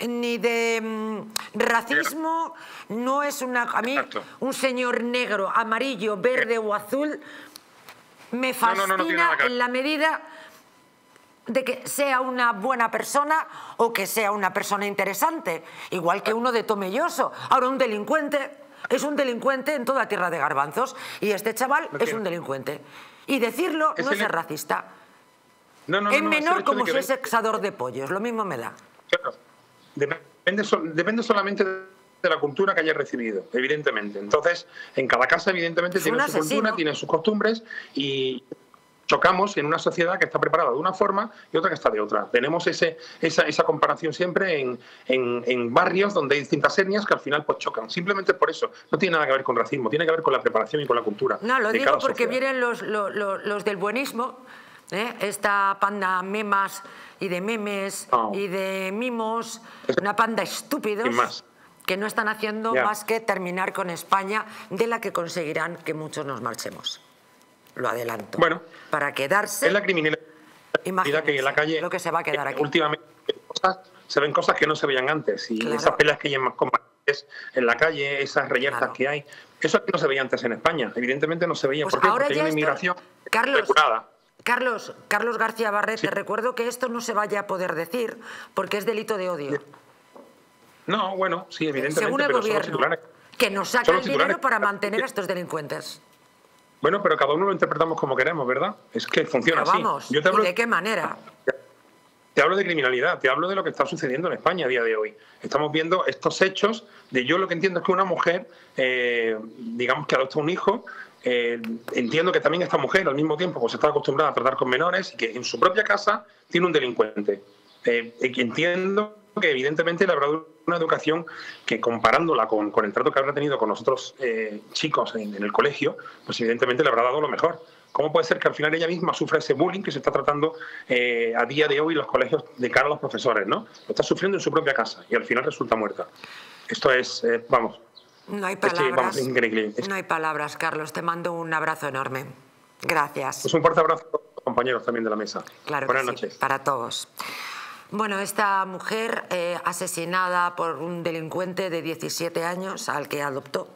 racismo, no es una... A mí, un señor negro, amarillo, verde o azul me fascina en la medida de que sea una buena persona o que sea una persona interesante, igual que uno de Tomelloso. Ahora, un delincuente es un delincuente en toda tierra de garbanzos, y este chaval es un delincuente. Y decirlo no es ser racista. Es menor como si es sexador de pollos, lo mismo me da. Claro. Depende solamente de la cultura que haya recibido, evidentemente. Entonces, en cada casa, evidentemente, tiene su cultura, tiene sus costumbres, y chocamos en una sociedad que está preparada de una forma y otra que está de otra. Tenemos esa comparación siempre en barrios donde hay distintas etnias que al final pues chocan. Simplemente por eso. No tiene nada que ver con racismo, tiene que ver con la preparación y con la cultura. No, lo digo porque vienen los del buenismo, esta panda memas y de memes y de mimos, una panda estúpidos que no están haciendo más que terminar con España, de la que conseguirán que muchos nos marchemos. Lo adelanto. Bueno, para quedarse. Es la criminalidad que en la calle. Lo que se va a quedar aquí. Últimamente se ven cosas que no se veían antes. Y esas peleas que hay más combatientes en la calle, esas reyertas que hay. Eso aquí no se veía antes en España. Evidentemente no se veía. Pues ¿Por qué? Ahora porque hay una inmigración regulada. Carlos García Barret, te recuerdo que esto no se vaya a poder decir porque es delito de odio. No, bueno, sí, evidentemente. Según el gobierno, que nos saca el dinero para mantener a estos delincuentes. Bueno, pero cada uno lo interpretamos como queremos, ¿verdad? Es que funciona así. Vamos, ¿y de qué manera? Te hablo de criminalidad, te hablo de lo que está sucediendo en España a día de hoy. Estamos viendo estos hechos de, yo lo que entiendo es que una mujer, digamos que adopta un hijo, entiendo que también esta mujer al mismo tiempo pues está acostumbrada a tratar con menores y que en su propia casa tiene un delincuente. Entiendo que evidentemente le habrá dado una educación que, comparándola con el trato que habrá tenido con nosotros chicos en el colegio, pues evidentemente le habrá dado lo mejor. ¿Cómo puede ser que al final ella misma sufra ese bullying que se está tratando a día de hoy en los colegios de cara a los profesores, ¿no? Lo está sufriendo en su propia casa y al final resulta muerta. Esto es, vamos... No hay palabras, no hay palabras, Carlos. Te mando un abrazo enorme. Gracias. Pues un fuerte abrazo a los compañeros también de la mesa. Claro. Buenas que sí, noches. para todos. Bueno, esta mujer asesinada por un delincuente de 17 años al que adoptó.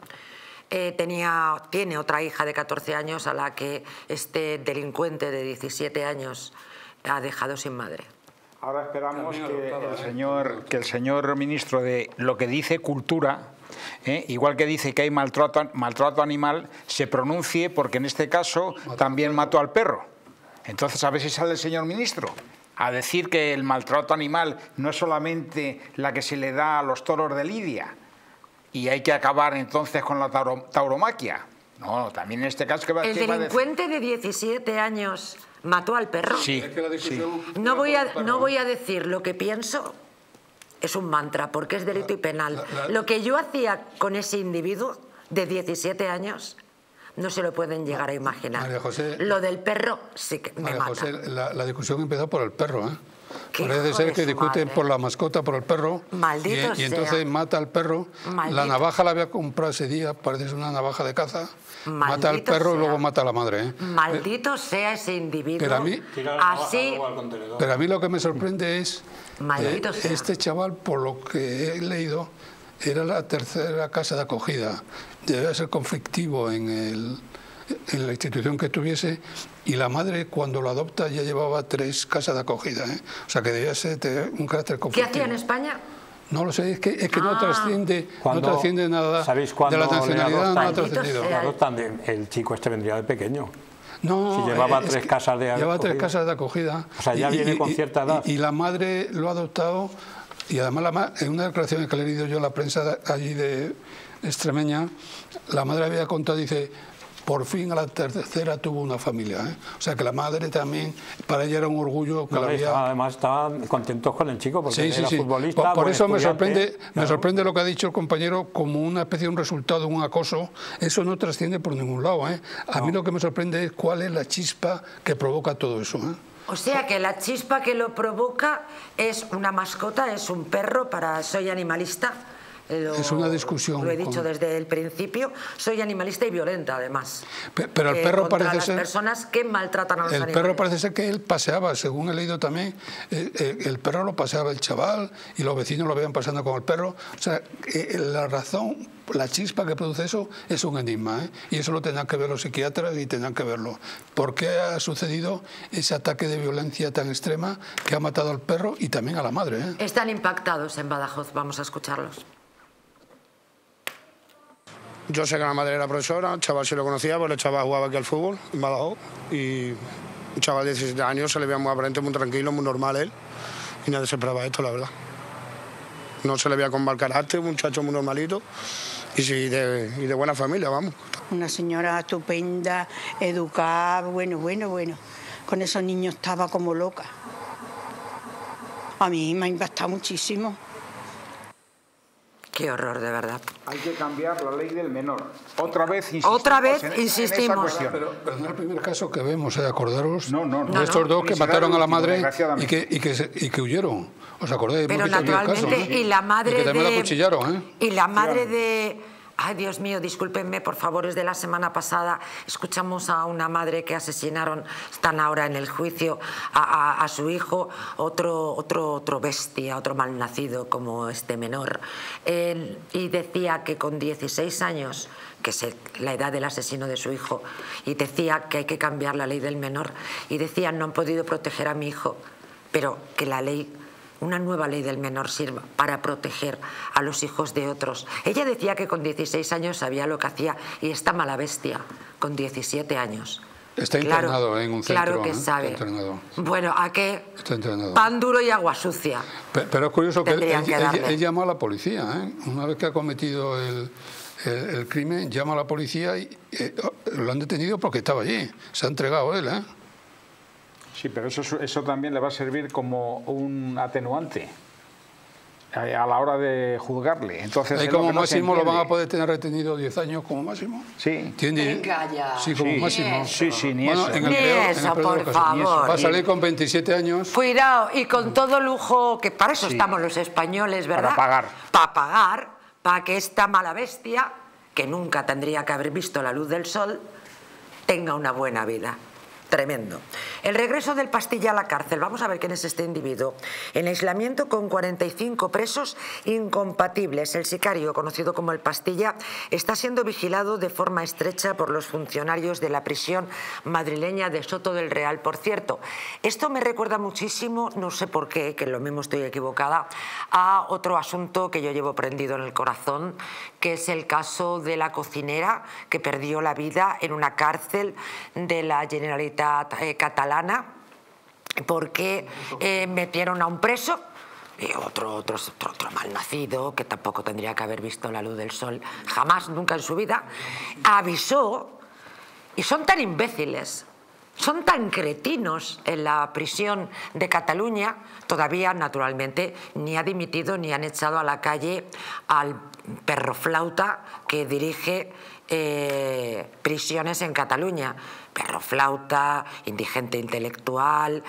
Tiene otra hija de 14 años a la que este delincuente de 17 años ha dejado sin madre. Ahora esperamos que el señor ministro de lo que dice cultura, igual que dice que hay maltrato animal, se pronuncie, porque en este caso también mató al perro. Entonces, a ver si sale el señor ministro a decir que el maltrato animal no es solamente la que se le da a los toros de Lidia y hay que acabar entonces con la tauromaquia. No, también en este caso... ¿qué va, el delincuente de 17 años mató al perro. Sí, sí. No voy a decir lo que pienso, es un mantra, porque es delito y penal. Lo que yo hacía con ese individuo de 17 años... no se lo pueden llegar a imaginar. María José, lo del perro sí que me mata. José, la discusión empezó por el perro, ¿eh? Parece ser que discuten por la mascota, por el perro. Maldito y entonces mata al perro. Maldito. La navaja la había comprado ese día, parece ser una navaja de caza. Maldito mata al perro sea. Y luego mata a la madre, ¿eh? Maldito sea ese individuo. Pero a mí lo que me sorprende es sea. Este chaval, por lo que he leído, era la tercera casa de acogida. Debía ser conflictivo en la institución que tuviese, y la madre, cuando lo adopta, ya llevaba 3 casas de acogida, ¿eh? O sea que debía ser un carácter conflictivo. ¿Qué hacía en España? No lo sé, es que no trasciende nada. ¿Sabéis cuándo de la nacionalidad? No ha trascendido. El chico este vendría de pequeño. No, si llevaba 3 casas de acogida. Llevaba 3 casas de acogida. O sea, ya viene con cierta edad. Y la madre lo ha adoptado, y además en una declaración que le he leído yo en la prensa allí de Extremeña, la madre había contado, dice, por fin a la tercera tuvo una familia, ¿eh? O sea que la madre también, para ella era un orgullo que la había... Además estaban contentos con el chico porque era futbolista. Por eso me sorprende lo que ha dicho el compañero, como una especie de un resultado, un acoso. Eso no trasciende por ningún lado, ¿eh? A mí lo que me sorprende es cuál es la chispa que provoca todo eso, ¿eh? O sea que la chispa que lo provoca es una mascota, es un perro, soy animalista, es una discusión. Lo he dicho desde el principio. Soy animalista y violenta, además. Pero el perro contra parece las ser... personas que maltratan a los animales. El perro parece ser que él paseaba, según he leído también, el perro lo paseaba el chaval y los vecinos lo veían pasando con el perro. O sea, la razón, la chispa que produce eso es un enigma, ¿eh? Y eso lo tendrán que ver los psiquiatras y tendrán que verlo. ¿Por qué ha sucedido ese ataque de violencia tan extrema que ha matado al perro y también a la madre, ¿eh? Están impactados en Badajoz, vamos a escucharlos. Yo sé que la madre era profesora, el chaval sí lo conocía, porque el chaval jugaba aquí al fútbol en Badajoz y un chaval de 17 años se le veía muy aparente, muy tranquilo, muy normal él y nadie se esperaba esto, la verdad. No se le veía con mal carácter, un muchacho muy normalito y de buena familia, vamos. Una señora estupenda, educada, bueno. Con esos niños estaba como loca. A mí me ha impactado muchísimo. Qué horror, de verdad. Hay que cambiar la ley del menor. Otra vez insistimos. Pero no es el primer caso que vemos, acordaros No, estos dos que mataron a la madre y que huyeron. ¿Os acordáis? Pero naturalmente, y la madre que también la acuchillaron, ¿eh? Y la madre de... Ay, Dios mío, discúlpenme, por favor, es de la semana pasada. Escuchamos a una madre que asesinaron, están ahora en el juicio, a su hijo, otro bestia, otro malnacido como este menor. Y decía que con 16 años, que es la edad del asesino de su hijo, y decía que hay que cambiar la ley del menor. Y decía, no han podido proteger a mi hijo, pero que la ley... Una nueva ley del menor sirva para proteger a los hijos de otros. Ella decía que con 16 años sabía lo que hacía y esta mala bestia, con 17 años. Está internado en un centro. Claro que sabe. Bueno, ¿a qué? Está internado. Pan duro y agua sucia. Pero es curioso que él llamó a la policía, ¿eh? Una vez que ha cometido el crimen, llama a la policía y lo han detenido porque estaba allí. Se ha entregado él, ¿eh? Sí, pero eso también le va a servir como un atenuante a la hora de juzgarle. Entonces, ahí como máximo lo van a poder tener retenido 10 años como máximo. Sí. Venga ya. Sí, como máximo. Sí, ni bueno, eso. Ni eso, por favor. Va a salir con 27 años. Cuidado, y con todo lujo, que para eso estamos los españoles, ¿verdad? Para pagar. Para pagar, para que esta mala bestia, que nunca tendría que haber visto la luz del sol, tenga una buena vida. Tremendo. El regreso del Pastilla a la cárcel. Vamos a ver quién es este individuo. En aislamiento con 45 presos incompatibles. El sicario, conocido como el Pastilla, está siendo vigilado de forma estrecha por los funcionarios de la prisión madrileña de Soto del Real. Por cierto, esto me recuerda muchísimo, no sé por qué, que lo mismo estoy equivocada, a otro asunto que yo llevo prendido en el corazón, que es el caso de la cocinera que perdió la vida en una cárcel de la Generalitat catalana porque metieron a un preso y otro malnacido que tampoco tendría que haber visto la luz del sol jamás, nunca en su vida, avisó. Y son tan imbéciles, son tan cretinos en la prisión de Cataluña, todavía naturalmente ni ha dimitido ni han echado a la calle al perro flauta que dirige prisiones en Cataluña. Perro flauta, indigente intelectual,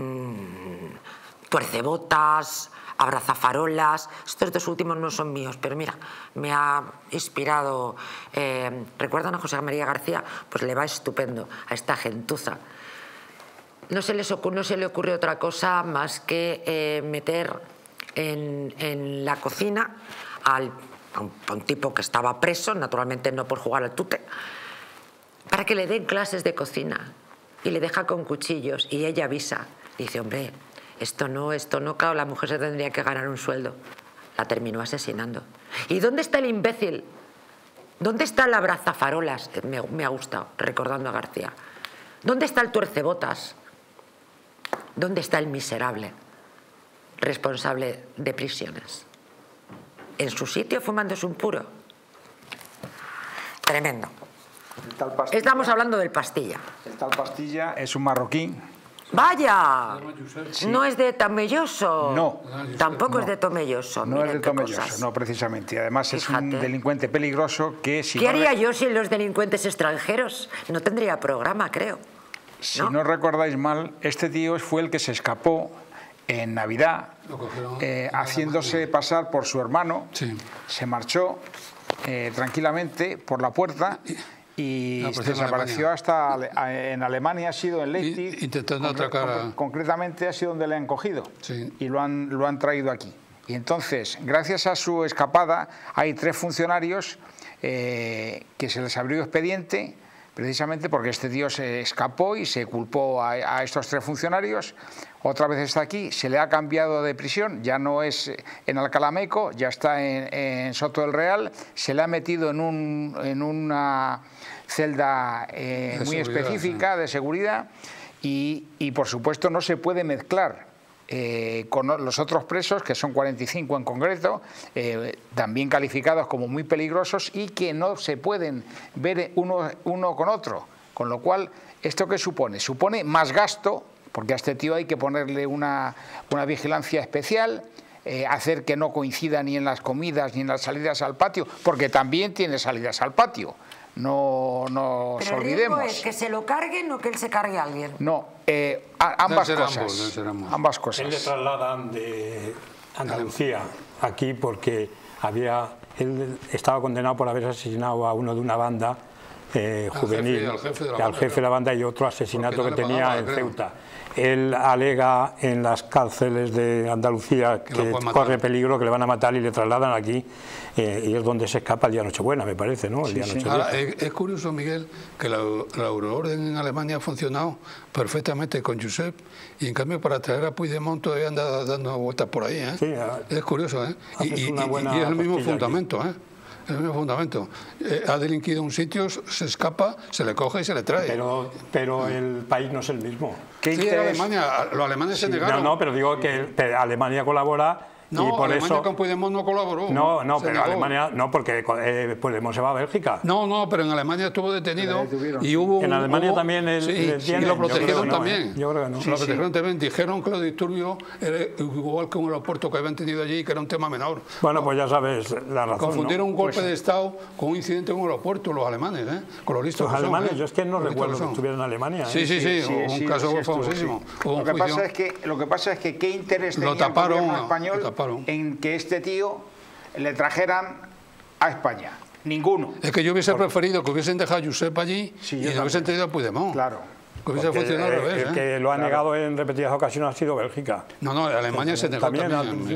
tuercebotas, abrazafarolas. Estos dos últimos no son míos, pero mira, me ha inspirado. ¿Recuerdan a José María García? Pues le va estupendo a esta gentuza. No se le ocurre otra cosa más que meter en la cocina a un tipo que estaba preso, naturalmente no por jugar al tute, para que le den clases de cocina, y le deja con cuchillos y ella avisa, dice, hombre, esto no, claro, la mujer se tendría que ganar un sueldo. La terminó asesinando. ¿Y dónde está el imbécil? ¿Dónde está el abrazafarolas? Me ha gustado, recordando a García. ¿Dónde está el tuercebotas? ¿Dónde está el miserable responsable de prisiones? ¿En su sitio fumándose un puro? Tremendo. Estamos hablando del Pastilla. El tal Pastilla es un marroquí. ¡Vaya! Sí. No es de Tomelloso. No. Tampoco es de Tomelloso. No es de Tomelloso, no, precisamente. Además, fíjate, es un delincuente peligroso que... ¿Qué haría yo sin los delincuentes extranjeros? No tendría programa, creo. Si no recordáis mal, este tío fue el que se escapó en Navidad, haciéndose pasar por su hermano, se marchó tranquilamente por la puerta y desapareció hasta en Alemania, ha sido en Leipzig, intentando atracar concretamente ha sido donde le han cogido y lo han traído aquí. Y entonces, gracias a su escapada, hay 3 funcionarios que se les abrió expediente, precisamente porque este tío se escapó y se culpó a estos 3 funcionarios. Otra vez está aquí, se le ha cambiado de prisión, ya no es en Alcalá Meco, ya está en Soto del Real, se le ha metido en una celda muy específica de seguridad y por supuesto no se puede mezclar con los otros presos, que son 45 en concreto, también calificados como muy peligrosos y que no se pueden ver uno con otro. Con lo cual, ¿esto qué supone? Supone más gasto, porque a este tío hay que ponerle una vigilancia especial, hacer que no coincida ni en las comidas ni en las salidas al patio, porque también tiene salidas al patio. No nos olvidemos. ¿Pero el riesgo es que se lo carguen o que él se cargue a alguien? No, ambas cosas. Ambas cosas. Él le trasladan de Andalucía aquí porque él estaba condenado por haber asesinado a uno de una banda juvenil, al jefe de la banda y otro asesinato que tenía en Ceuta. Él alega en las cárceles de Andalucía que corre peligro, que le van a matar y le trasladan aquí y es donde se escapa el día Nochebuena, me parece, ¿no? El día Nochebuena. Ahora, es curioso, Miguel, que la euroorden en Alemania ha funcionado perfectamente con Josep y en cambio para traer a Puigdemont todavía anda dando vueltas por ahí, ¿eh? Sí, es curioso, ¿eh? Y es el mismo fundamento, ¿eh? Es el mismo fundamento. Ha delinquido en un sitio, se escapa, se le coge y se le trae. Pero el país no es el mismo. Sí, en Alemania, los alemanes se negaron. No, pero digo que Alemania colabora. No, y por Alemania eso con Puigdemont no colaboró. No, pero Alemania no, porque Puigdemont se va a Bélgica. No, pero en Alemania estuvo detenido y hubo... En Alemania también y lo protegieron también. Yo creo que no. Lo protegieron también. Dijeron que los disturbios era igual que un aeropuerto que habían tenido allí, que era un tema menor. Bueno, pues ya sabes la razón. Confundieron un golpe de Estado con un incidente en un aeropuerto, los alemanes, con los listos. Los alemanes, son, yo es que no recuerdo que estuvieran en Alemania. Sí, un caso famosísimo. Lo que pasa es que qué interés tenía el gobierno español en que este tío le trajeran a España. Ninguno. Es que yo hubiese preferido que hubiesen dejado a Josep allí y no hubiesen traído a Puigdemont. Claro. Que hubiese funcionado al revés. El que lo ha negado en repetidas ocasiones ha sido Bélgica. No, Alemania se negó también.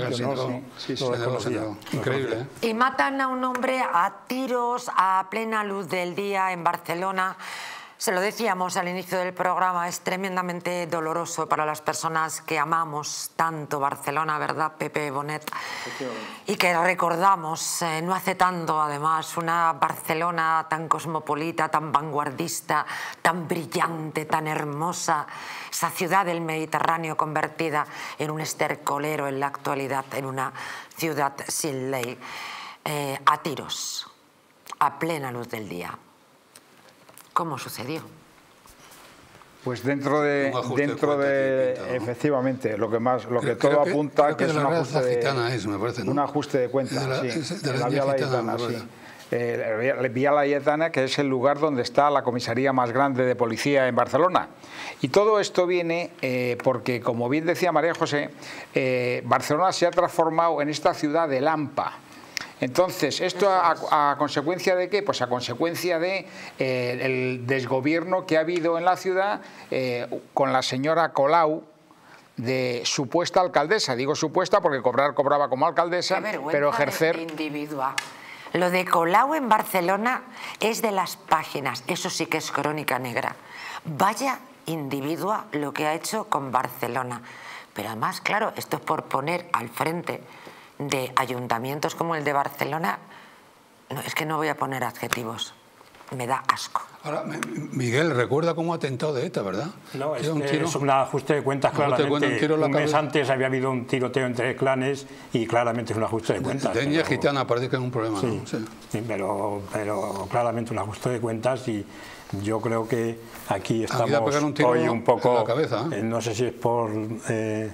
Increíble. Y matan a un hombre a tiros a plena luz del día en Barcelona. Se lo decíamos al inicio del programa, es tremendamente doloroso para las personas que amamos tanto Barcelona, ¿verdad, Pepe Bonet? Y que recordamos no hace tanto, además, una Barcelona tan cosmopolita, tan vanguardista, tan brillante, tan hermosa, esa ciudad del Mediterráneo convertida en un estercolero en la actualidad, en una ciudad sin ley, a tiros, a plena luz del día. ¿Cómo sucedió? Pues dentro de efectivamente, lo que todo apunta que es un ajuste de cuentas, la Vía Laietana, la Vía Laietana, que es el lugar donde está la comisaría más grande de policía en Barcelona. Y todo esto viene porque, como bien decía María José, Barcelona se ha transformado en esta ciudad de Lampa. Entonces, ¿esto a consecuencia de qué? Pues a consecuencia de el desgobierno que ha habido en la ciudad con la señora Colau, de supuesta alcaldesa. Digo supuesta porque cobraba como alcaldesa, pero ejercer... Individual. Lo de Colau en Barcelona es de las páginas, eso sí que es crónica negra. Vaya individua lo que ha hecho con Barcelona. Pero además, claro, esto es por poner al frente de ayuntamientos como el de Barcelona, no, es que no voy a poner adjetivos, me da asco. Ahora, Miguel, recuerda como atentado de ETA, ¿verdad? No, es un ajuste de cuentas, claramente. Un mes antes había habido un tiroteo entre clanes y claramente es un ajuste de cuentas. De etnia gitana parece que es un problema, sí, ¿no? Sí, pero claramente un ajuste de cuentas y yo creo que aquí estamos hoy un poco, en la cabeza, no sé si es por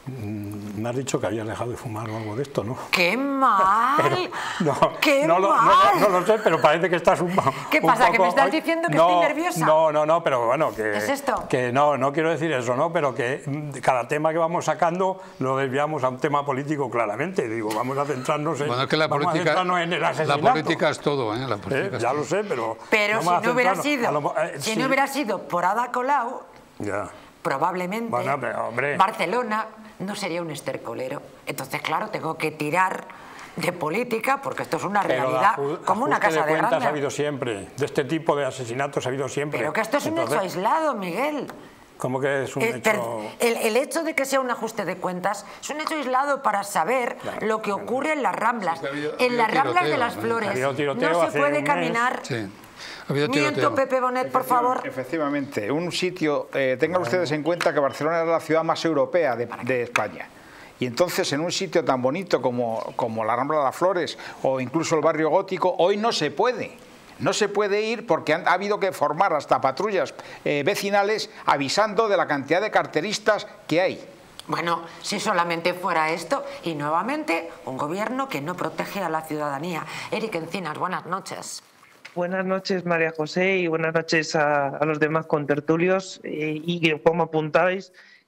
Me has dicho que habías dejado de fumar o algo de esto, ¿no? ¡Qué mal! ¡Qué mal! No lo sé, pero parece que estás un poco... ¿Qué pasa? ¿Que me estás diciendo que estoy nerviosa? No, pero bueno, que... ¿Es esto? Que no quiero decir eso, ¿no? Pero que cada tema que vamos sacando lo desviamos a un tema político claramente. Digo, vamos a centrarnos en... Bueno, es que la política, en el asesinato. La política es todo, ¿eh? La política ya lo sé, pero... Pero si no hubiera sido por Ada Colau... Ya. Probablemente bueno, pero, hombre, Barcelona no sería un estercolero. Entonces, claro, tengo que tirar de política porque esto es una realidad como una casa de cuentas ha habido siempre. De este tipo de asesinatos ha habido siempre. Pero que esto es un hecho aislado, Miguel. ¿Cómo que es un hecho? El hecho de que sea un ajuste de cuentas es un hecho aislado para saber lo que ocurre en las Ramblas. En las Ramblas de las Flores no se puede caminar... Sí. Miento, Pepe Bonet, por favor. Efectivamente, un sitio, tengan ustedes en cuenta que Barcelona es la ciudad más europea de España. Y entonces en un sitio tan bonito como la Rambla de las Flores o incluso el barrio gótico, hoy no se puede. No se puede ir porque ha habido que formar hasta patrullas vecinales avisando de la cantidad de carteristas que hay. Bueno, si solamente fuera esto, y nuevamente un gobierno que no protege a la ciudadanía. Eric Encinas, buenas noches. Buenas noches, María José, y buenas noches a los demás contertulios. Y como apuntáis,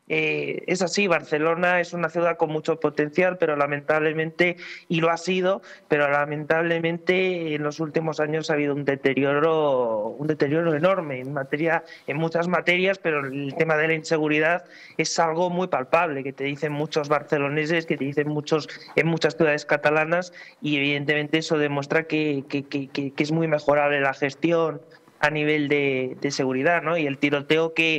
es así, Barcelona es una ciudad con mucho potencial, pero lamentablemente, y lo ha sido, pero lamentablemente en los últimos años ha habido un deterioro enorme en muchas materias, pero el tema de la inseguridad es algo muy palpable, que te dicen muchos barceloneses, que te dicen muchos en muchas ciudades catalanas, y evidentemente eso demuestra que es muy mejorable la gestión a nivel de seguridad, ¿no? Y el tiroteo que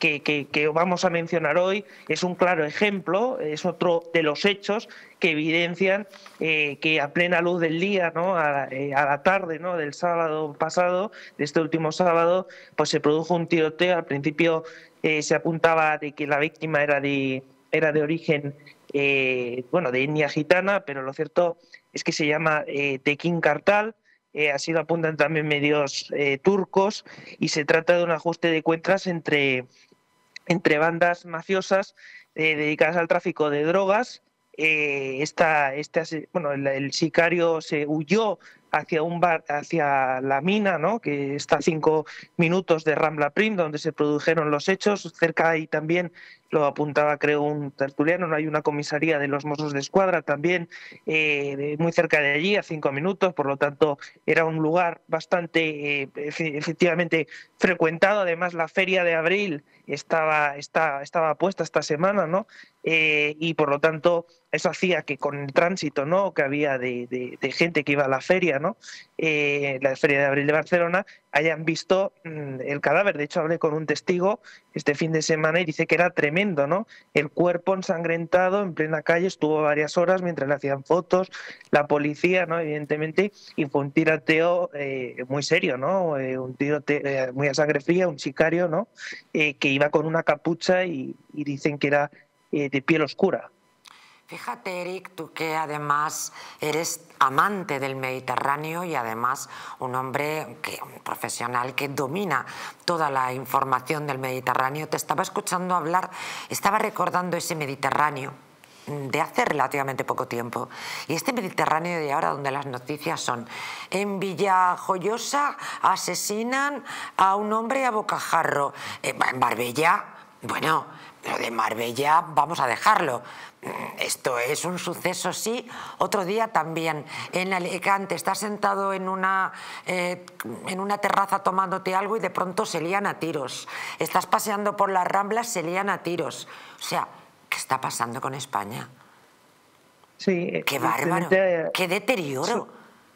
vamos a mencionar hoy es un claro ejemplo, es otro de los hechos que evidencian que a plena luz del día, ¿no? a la tarde, ¿no? del sábado pasado, de este último sábado, pues se produjo un tiroteo. Al principio se apuntaba de que la víctima era de origen, de etnia gitana, pero lo cierto es que se llama Tekin Kartal. Así lo apuntan también medios turcos, y se trata de un ajuste de cuentas entre bandas mafiosas dedicadas al tráfico de drogas. El sicario se huyó hacia un bar, hacia la mina, ¿no? que está a 5 minutos de Rambla Prim, donde se produjeron los hechos. Cerca ahí también, lo apuntaba creo un tertuliano, no hay una comisaría de los Mossos de Escuadra también muy cerca de allí, a 5 minutos, por lo tanto era un lugar bastante efectivamente frecuentado. Además, la feria de abril estaba puesta esta semana, ¿no? Y por lo tanto eso hacía que con el tránsito, ¿no? que había de gente que iba a la feria, ¿no? La feria de abril de Barcelona, hayan visto el cadáver. De hecho, hablé con un testigo este fin de semana y dice que era tremendo, ¿no? El cuerpo ensangrentado en plena calle, estuvo varias horas mientras le hacían fotos, la policía, ¿no? evidentemente, y fue un tiroteo muy serio, ¿no? Un tiroteo muy a sangre fría, un sicario, ¿no? Que iba con una capucha y dicen que era de piel oscura. Fíjate, Eric, tú que además eres amante del Mediterráneo y además un profesional que domina toda la información del Mediterráneo, te estaba escuchando hablar, estaba recordando ese Mediterráneo de hace relativamente poco tiempo, y este Mediterráneo de ahora, donde las noticias son: en Villajoyosa asesinan a un hombre a bocajarro, en Marbella, bueno, lo de Marbella vamos a dejarlo. Esto es un suceso, sí. Otro día también en Alicante, estás sentado en una terraza tomándote algo y de pronto se lían a tiros. Estás paseando por las Ramblas, se lían a tiros. O sea, ¿qué está pasando con España? Sí, qué bárbaro, qué deterioro.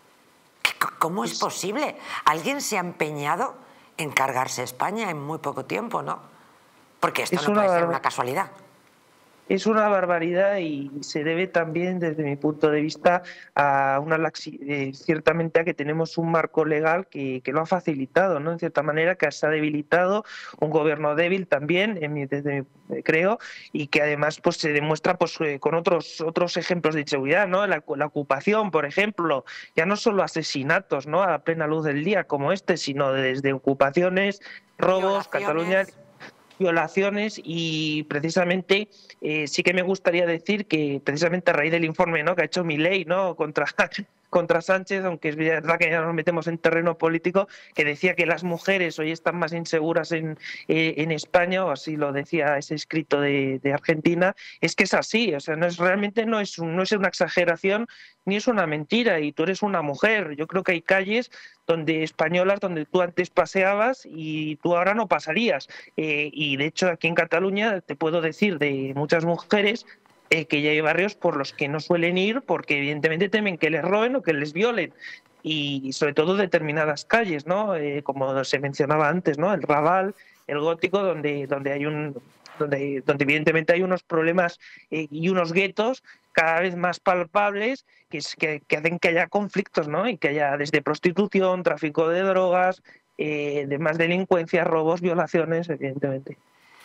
¿Cómo es posible? Alguien se ha empeñado en cargarse España en muy poco tiempo, ¿no? Porque esto no puede ser una casualidad. Es una barbaridad, y se debe también, desde mi punto de vista, a ciertamente a que tenemos un marco legal que lo ha facilitado, ¿no? En cierta manera, que se ha debilitado, un gobierno débil también, creo, y que además pues se demuestra pues con otros ejemplos de inseguridad, ¿no? La ocupación, por ejemplo, ya no solo asesinatos, ¿no? A plena luz del día como este, sino desde ocupaciones, robos, Cataluña. violaciones y precisamente sí que me gustaría decir que precisamente a raíz del informe, ¿no?, que ha hecho Milei, ¿no?, contra Sánchez, aunque es verdad que ya nos metemos en terreno político, que decía que las mujeres hoy están más inseguras en España, o así lo decía ese escrito de Argentina, es que es así, o sea, realmente no es una exageración ni es una mentira, y tú eres una mujer. Yo creo que hay calles españolas donde tú antes paseabas y tú ahora no pasarías, y de hecho aquí en Cataluña te puedo decir de muchas mujeres que ya hay barrios por los que no suelen ir porque evidentemente temen que les roben o que les violen, y sobre todo determinadas calles, ¿no? Como se mencionaba antes, ¿no?, el Raval, el Gótico, donde evidentemente hay unos problemas y unos guetos cada vez más palpables que hacen que haya conflictos, ¿no?, y que haya desde prostitución, tráfico de drogas, de más delincuencia, robos, violaciones, evidentemente.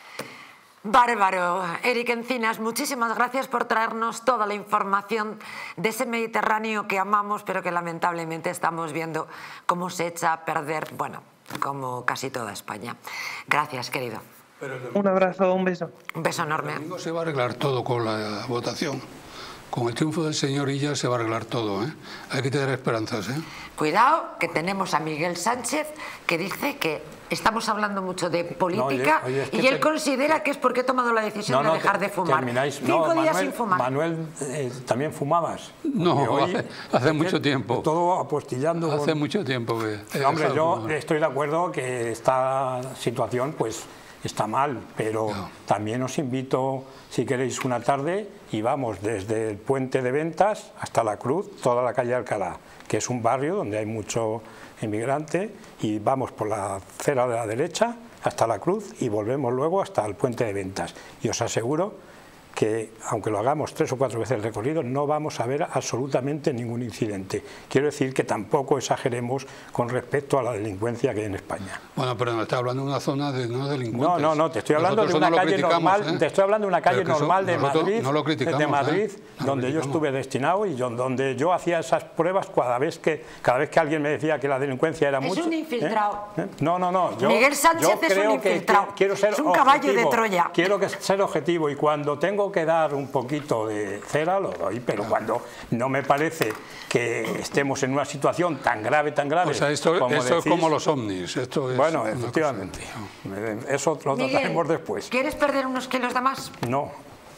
Bárbaro. Eric Encinas, muchísimas gracias por traernos toda la información de ese Mediterráneo que amamos, pero que lamentablemente estamos viendo cómo se echa a perder, bueno, como casi toda España. Gracias, querido. Un abrazo, un beso. Un beso enorme. El domingo se va a arreglar todo con la votación. Con el triunfo del señor Illa se va a arreglar todo, ¿eh? Hay que tener esperanzas, ¿eh? Cuidado, que tenemos a Miguel Sánchez, que dice que estamos hablando mucho de política, no, oye, es que y él considera que es porque he tomado la decisión de dejar de fumar. 5 días sin fumar. Manuel, ¿también fumabas? No, hace mucho tiempo. Todo apostillando. Hace mucho tiempo que... Hombre, yo estoy de acuerdo que esta situación pues está mal, pero también os invito, si queréis, una tarde y vamos desde el Puente de Ventas hasta la Cruz, toda la calle Alcalá, que es un barrio donde hay mucho inmigrante, y vamos por la acera de la derecha hasta la Cruz y volvemos luego hasta el Puente de Ventas. Y os aseguro que, aunque lo hagamos 3 o 4 veces el recorrido, no vamos a ver absolutamente ningún incidente. Quiero decir que tampoco exageremos con respecto a la delincuencia que hay en España. Bueno, pero no está hablando de una zona de no delincuentes. No, te estoy hablando de una calle normal, te estoy hablando de una calle normal de Madrid, donde yo estuve destinado y donde yo hacía esas pruebas cada vez que alguien me decía que la delincuencia era mucho. Es un infiltrado. No. Miguel Sánchez es un infiltrado. Es un caballo de Troya. Quiero ser objetivo, y cuando tengo que dar un poquito de cera lo doy, pero cuando no me parece que estemos en una situación tan grave, o sea, esto como es como los ovnis. Esto es, bueno, efectivamente. Eso lo trataremos después. ¿Quieres perder unos kilos de más? No,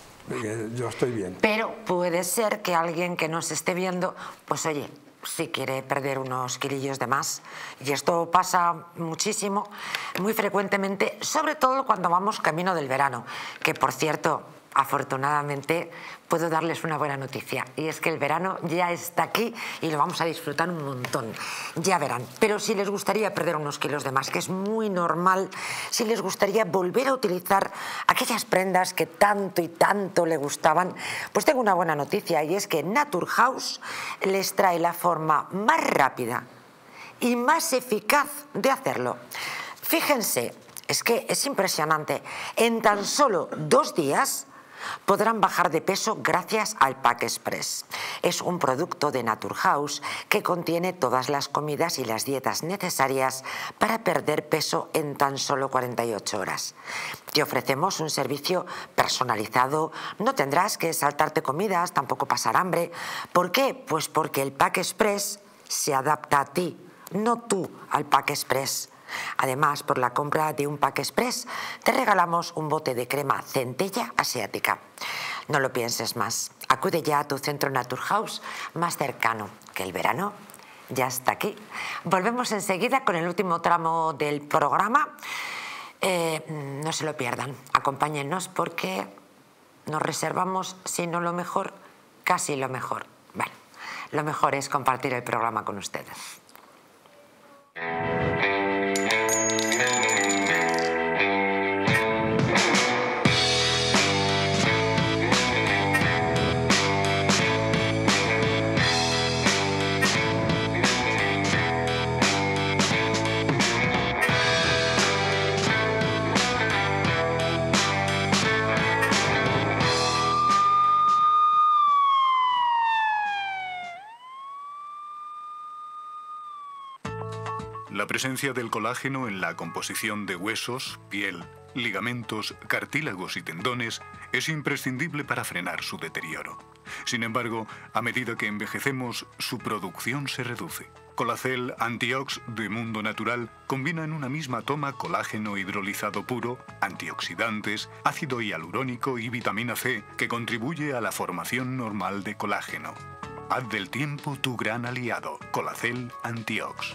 yo estoy bien. Pero puede ser que alguien que nos esté viendo, pues oye, si quiere perder unos kilillos de más, y esto pasa muchísimo, muy frecuentemente, sobre todo cuando vamos camino del verano, que por cierto, afortunadamente puedo darles una buena noticia, y es que el verano ya está aquí y lo vamos a disfrutar un montón, ya verán. Pero si les gustaría perder unos kilos de más, que es muy normal, si les gustaría volver a utilizar aquellas prendas que tanto y tanto le gustaban, pues tengo una buena noticia, y es que Naturhaus les trae la forma más rápida y más eficaz de hacerlo. Fíjense, es que es impresionante, en tan solo 2 días podrán bajar de peso gracias al Pack Express. Es un producto de Naturhaus que contiene todas las comidas y las dietas necesarias para perder peso en tan solo 48 horas. Te ofrecemos un servicio personalizado, no tendrás que saltarte comidas, tampoco pasar hambre. ¿Por qué? Pues porque el Pack Express se adapta a ti, no tú al Pack Express. Además, por la compra de un Pack Express, te regalamos un bote de crema centella asiática. No lo pienses más. Acude ya a tu centro Naturhaus más cercano, que el verano ya está aquí. Volvemos enseguida con el último tramo del programa. No se lo pierdan. Acompáñennos porque nos reservamos, si no lo mejor, casi lo mejor. Bueno, lo mejor es compartir el programa con ustedes. La presencia del colágeno en la composición de huesos, piel, ligamentos, cartílagos y tendones, es imprescindible para frenar su deterioro. Sin embargo, a medida que envejecemos, su producción se reduce. Colacel Antiox de Mundo Natural combina en una misma toma colágeno hidrolizado puro, antioxidantes, ácido hialurónico y vitamina C, que contribuye a la formación normal de colágeno. Haz del tiempo tu gran aliado. Colacel Antiox.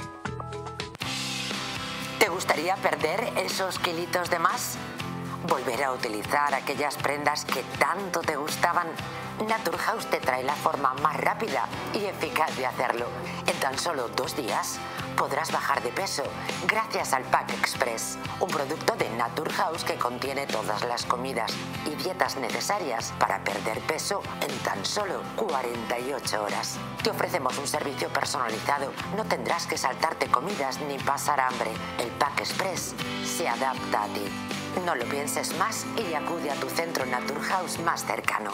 ¿Te gustaría perder esos kilitos de más? ¿Volver a utilizar aquellas prendas que tanto te gustaban? Naturhaus te trae la forma más rápida y eficaz de hacerlo. En tan solo 2 días podrás bajar de peso gracias al Pack Express, un producto de Naturhaus que contiene todas las comidas y dietas necesarias para perder peso en tan solo 48 horas. Te ofrecemos un servicio personalizado, no tendrás que saltarte comidas ni pasar hambre. El Pack Express se adapta a ti. No lo pienses más y acude a tu centro Naturhaus más cercano.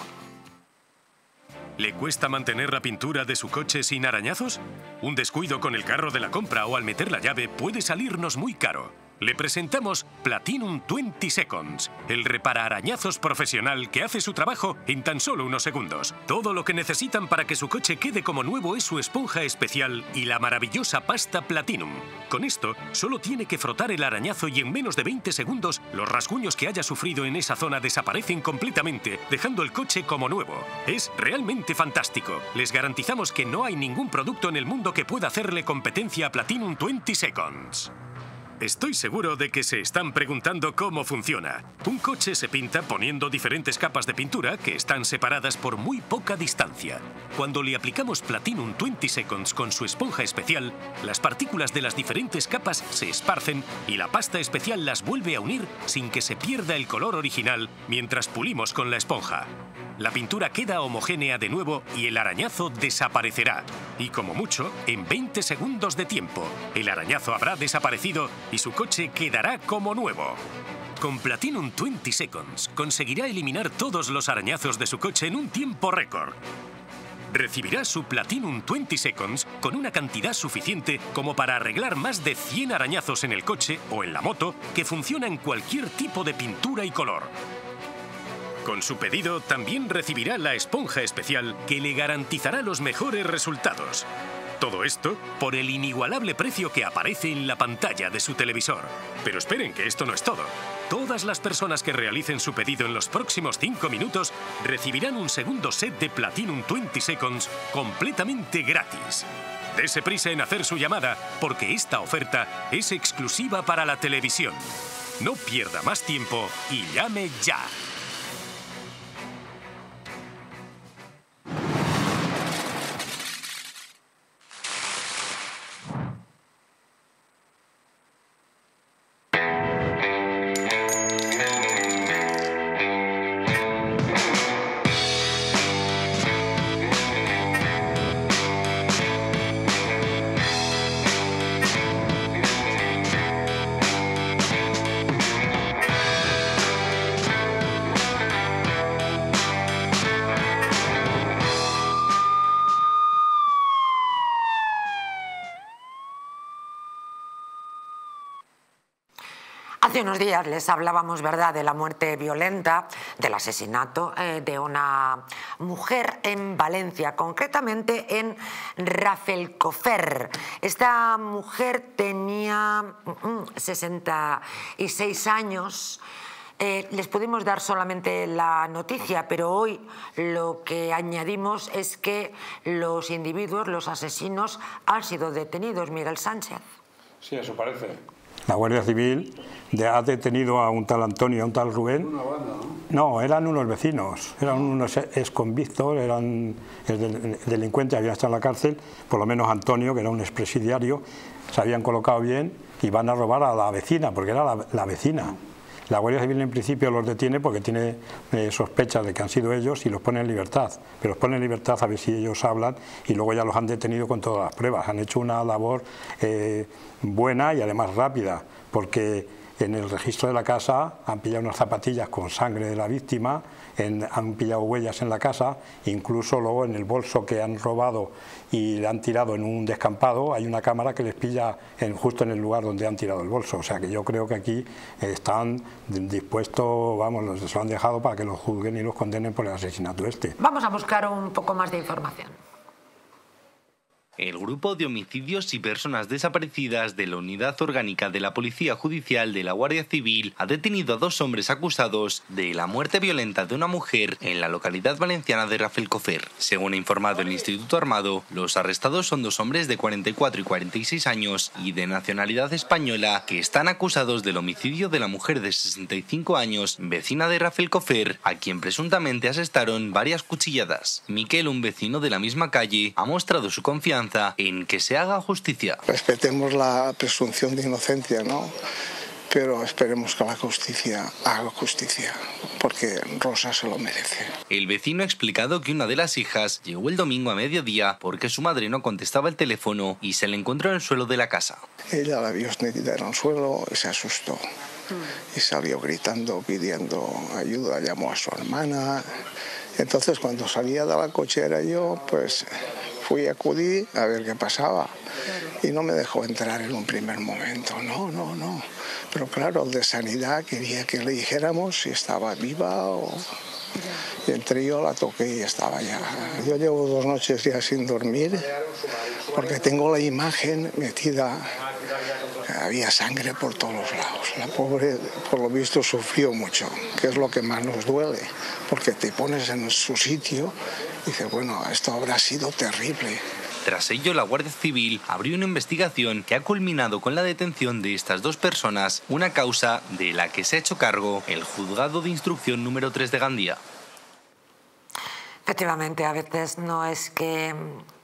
¿Le cuesta mantener la pintura de su coche sin arañazos? Un descuido con el carro de la compra o al meter la llave puede salirnos muy caro. Le presentamos Platinum 20 Seconds, el reparaarañazos profesional que hace su trabajo en tan solo unos segundos. Todo lo que necesitan para que su coche quede como nuevo es su esponja especial y la maravillosa pasta Platinum. Con esto, solo tiene que frotar el arañazo y en menos de 20 segundos, los rasguños que haya sufrido en esa zona desaparecen completamente, dejando el coche como nuevo. Es realmente fantástico. Les garantizamos que no hay ningún producto en el mundo que pueda hacerle competencia a Platinum 20 Seconds. Estoy seguro de que se están preguntando cómo funciona. Un coche se pinta poniendo diferentes capas de pintura que están separadas por muy poca distancia. Cuando le aplicamos Platinum 20 Seconds con su esponja especial, las partículas de las diferentes capas se esparcen y la pasta especial las vuelve a unir sin que se pierda el color original mientras pulimos con la esponja. La pintura queda homogénea de nuevo y el arañazo desaparecerá. Y como mucho, en 20 segundos de tiempo, el arañazo habrá desaparecido y su coche quedará como nuevo. Con Platinum 20 Seconds conseguirá eliminar todos los arañazos de su coche en un tiempo récord. Recibirá su Platinum 20 Seconds con una cantidad suficiente como para arreglar más de 100 arañazos en el coche o en la moto que funciona en cualquier tipo de pintura y color. Con su pedido también recibirá la esponja especial que le garantizará los mejores resultados. Todo esto por el inigualable precio que aparece en la pantalla de su televisor. Pero esperen que esto no es todo. Todas las personas que realicen su pedido en los próximos 5 minutos recibirán un segundo set de Platinum 20 Seconds completamente gratis. Dese prisa en hacer su llamada porque esta oferta es exclusiva para la televisión. No pierda más tiempo y llame ya. Hace unos días les hablábamos, ¿verdad?, de la muerte violenta, del asesinato de una mujer en Valencia, concretamente en Rafelcofer. Esta mujer tenía 66 años. Les pudimos dar solamente la noticia, pero hoy lo que añadimos es que los individuos, los asesinos, han sido detenidos. Miguel Sánchez. Sí, eso parece. La Guardia Civil ha detenido a un tal Antonio y a un tal Rubén. Una banda, ¿no? No, eran unos vecinos, eran unos exconvictos, eran delincuentes, habían estado en la cárcel, por lo menos Antonio, que era un expresidiario, se habían colocado bien y van a robar a la vecina, porque era la vecina. La Guardia Civil en principio los detiene porque tiene sospechas de que han sido ellos y los pone en libertad, pero los pone en libertad a ver si ellos hablan y luego ya los han detenido con todas las pruebas. Han hecho una labor buena y además rápida, porque en el registro de la casa han pillado unas zapatillas con sangre de la víctima, han pillado huellas en la casa, incluso luego en el bolso que han robado y le han tirado en un descampado, hay una cámara que les pilla justo en el lugar donde han tirado el bolso. O sea que yo creo que aquí están dispuestos, vamos, los han dejado para que los juzguen y los condenen por el asesinato este. Vamos a buscar un poco más de información. El grupo de homicidios y personas desaparecidas de la Unidad Orgánica de la Policía Judicial de la Guardia Civil ha detenido a 2 hombres acusados de la muerte violenta de una mujer en la localidad valenciana de Rafelcofer. Según ha informado el Instituto Armado, los arrestados son 2 hombres de 44 y 46 años y de nacionalidad española que están acusados del homicidio de la mujer de 65 años, vecina de Rafelcofer, a quien presuntamente asestaron varias cuchilladas. Miquel, un vecino de la misma calle, ha mostrado su confianza en que se haga justicia. Respetemos la presunción de inocencia, ¿no? Pero esperemos que la justicia haga justicia, porque Rosa se lo merece. El vecino ha explicado que una de las hijas llegó el domingo a mediodía porque su madre no contestaba el teléfono y se le encontró en el suelo de la casa. Ella la vio tendida en el suelo y se asustó. Y salió gritando, pidiendo ayuda, llamó a su hermana. Entonces cuando salía de la cochera yo, pues acudí a ver qué pasaba y no me dejó entrar en un primer momento, no. Pero claro, el de sanidad quería que le dijéramos si estaba viva o... Y entré yo, la toqué y estaba ya. Yo llevo 2 noches ya sin dormir porque tengo la imagen metida. Había sangre por todos los lados. La pobre, por lo visto, sufrió mucho, que es lo que más nos duele, porque te pones en su sitio y dices, bueno, esto habrá sido terrible. Tras ello, la Guardia Civil abrió una investigación que ha culminado con la detención de estas 2 personas, una causa de la que se ha hecho cargo el Juzgado de Instrucción número 3 de Gandía. Efectivamente, a veces no es que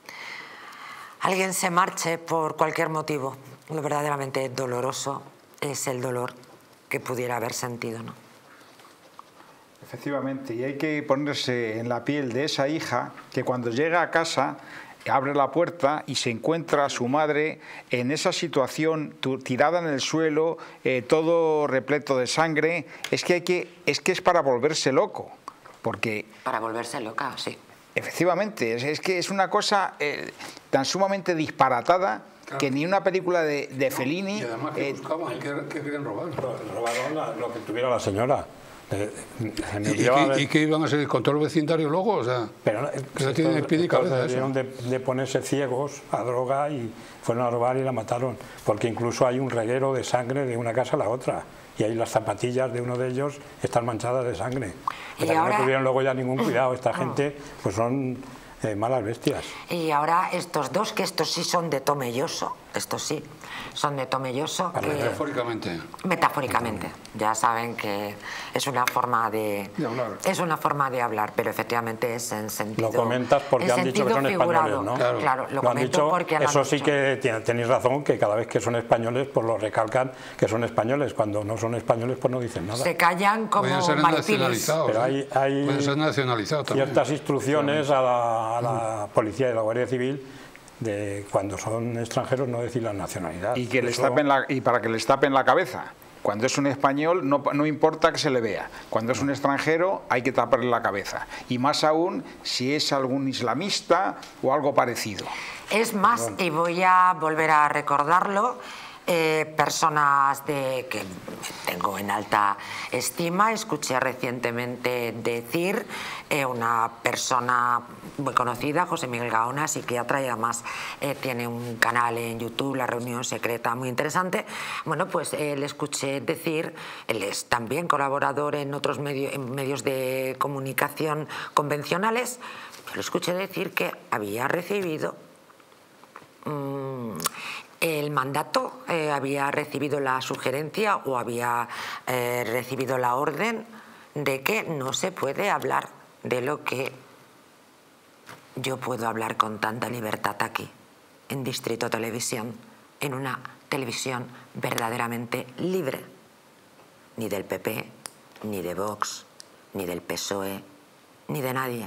alguien se marche por cualquier motivo. Lo verdaderamente doloroso es el dolor que pudiera haber sentido, ¿no? Efectivamente, y hay que ponerse en la piel de esa hija que cuando llega a casa abre la puerta y se encuentra a su madre en esa situación, tirada en el suelo, todo repleto de sangre. Es que es para volverse loco, porque... Para volverse loca, sí. Efectivamente, es que es una cosa tan sumamente disparatada, claro, que ni una película de Fellini... Y además que buscaban, que querían robar. Robaron lo que tuviera la señora. ¿Y qué iban a seguir con todo el vecindario luego? O sea, pero que no tienen pie ni cabeza. Debieron de ponerse ciegos a droga y fueron a robar y la mataron. Porque incluso hay un reguero de sangre de una casa a la otra. Y ahí las zapatillas de uno de ellos están manchadas de sangre. Y ahora... no tuvieron luego ya ningún cuidado. Esta gente pues son malas bestias. Y ahora estos 2, que estos sí son de Tomelloso, estos sí son de Tomelloso. Metafóricamente. Metafóricamente. Ya saben que es una forma de hablar. Es una forma de hablar, pero efectivamente es en sentido... Lo comentas porque han dicho que son españoles, ¿no? Claro, lo comento dicho, porque eso sí que tenéis razón, que cada vez que son españoles pues lo recalcan que son españoles. Cuando no son españoles pues no dicen nada. Se callan como martires. Pero hay ciertas instrucciones a la policía y a la Guardia Civil de cuando son extranjeros no decir la nacionalidad. Y que y para que les tapen la cabeza. Cuando es un español no importa que se le vea. Cuando es un extranjero hay que taparle la cabeza. Y más aún si es algún islamista o algo parecido. Es más, y voy a volver a recordarlo, personas que tengo en alta estima. Escuché recientemente decir una persona muy conocida, José Miguel Gaona, psiquiatra, y además tiene un canal en YouTube, La Reunión Secreta, muy interesante. Bueno, pues le escuché decir, él es también colaborador en otros medios de comunicación convencionales, lo escuché decir que había recibido el mandato, había recibido la sugerencia o había recibido la orden de que no se puede hablar de lo que yo puedo hablar con tanta libertad aquí, en Distrito Televisión, en una televisión verdaderamente libre. Ni del PP, ni de Vox, ni del PSOE, ni de nadie.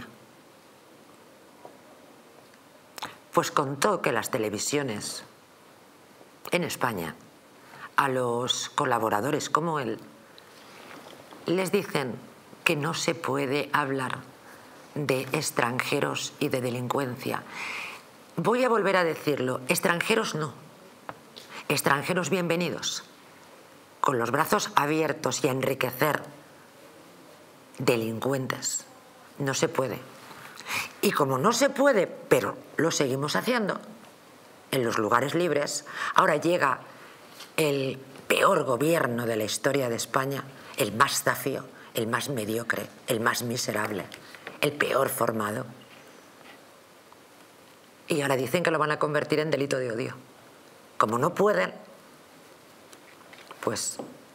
Pues contó que las televisiones en España a los colaboradores como él, les dicen que no se puede hablar de extranjeros y de delincuencia. Voy a volver a decirlo, extranjeros no, extranjeros bienvenidos, con los brazos abiertos y a enriquecer. Delincuentes, no se puede. Y como no se puede, pero lo seguimos haciendo en los lugares libres, ahora llega el peor gobierno de la historia de España, el más zafio, el más mediocre, el más miserable, el peor formado. Y ahora dicen que lo van a convertir en delito de odio. Como no pueden, pues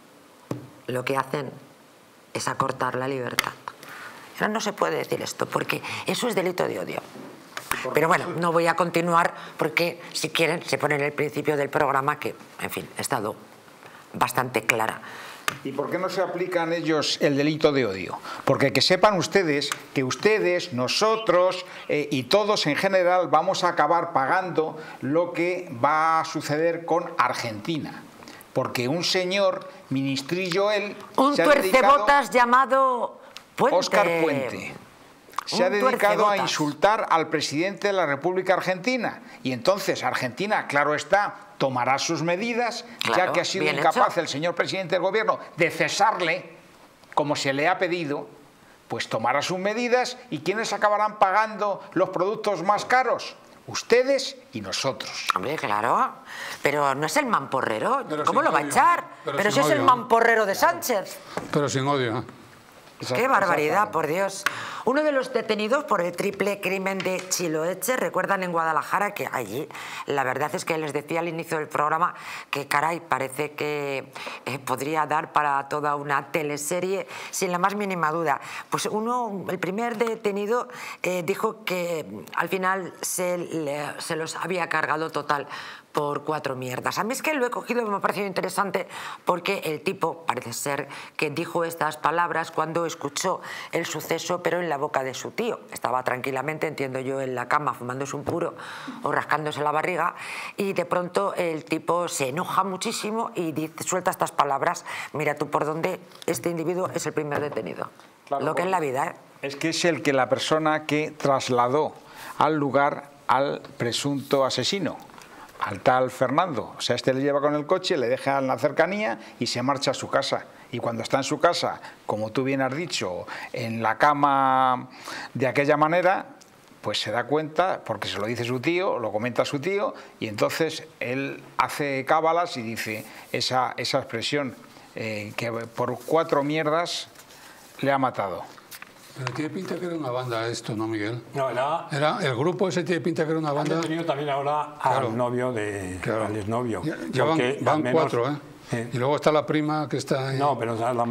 lo que hacen es acortar la libertad. Ahora no se puede decir esto porque eso es delito de odio. Pero bueno, no voy a continuar porque si quieren se ponen el principio del programa que, en fin, he estado bastante clara. ¿Y por qué no se aplican ellos el delito de odio? Porque que sepan ustedes que ustedes, nosotros y todos en general vamos a acabar pagando lo que va a suceder con Argentina. Porque un señor, ministrillo él... Un tuercebotas llamado Puente. Óscar Puente. Se ha dedicado a insultar al presidente de la República Argentina. Y entonces Argentina, claro está, tomará sus medidas, claro, ya que ha sido incapaz el señor presidente del gobierno de cesarle, como se le ha pedido, pues tomará sus medidas. ¿Y quiénes acabarán pagando los productos más caros? Ustedes y nosotros. Hombre, claro, pero no es el mamporrero. ¿Cómo lo va a echar? Pero si es el mamporrero de Sánchez. Pero sin odio, ¿eh? ¡Qué barbaridad, por Dios! Uno de los detenidos por el triple crimen de Chiloeche, recuerdan en Guadalajara que allí, la verdad es que les decía al inicio del programa que, caray, parece que podría dar para toda una teleserie sin la más mínima duda. Pues el primer detenido dijo que al final se los había cargado total por 4 mierdas. A mí es que lo he cogido y me ha parecido interesante porque el tipo parece ser que dijo estas palabras cuando escuchó el suceso, pero en la boca de su tío. Estaba tranquilamente, entiendo yo, en la cama fumándose un puro o rascándose la barriga y de pronto el tipo se enoja muchísimo y suelta estas palabras. Mira tú por dónde este individuo es el primer detenido. Claro, lo que es la vida, ¿eh? Es que es la persona que trasladó al lugar al presunto asesino, al tal Fernando. O sea, este le lleva con el coche, le deja en la cercanía y se marcha a su casa. Y cuando está en su casa, como tú bien has dicho, en la cama de aquella manera, pues se da cuenta, porque se lo dice su tío, lo comenta su tío, y entonces él hace cábalas y dice esa expresión, que por 4 mierdas le ha matado. Pero tiene pinta que era una banda esto, ¿no, Miguel? No, era el grupo ese tiene pinta que era una banda. Han detenido también ahora al novio al exnovio. Ya van 4, ¿eh? Y luego está la prima que está ahí. No, pero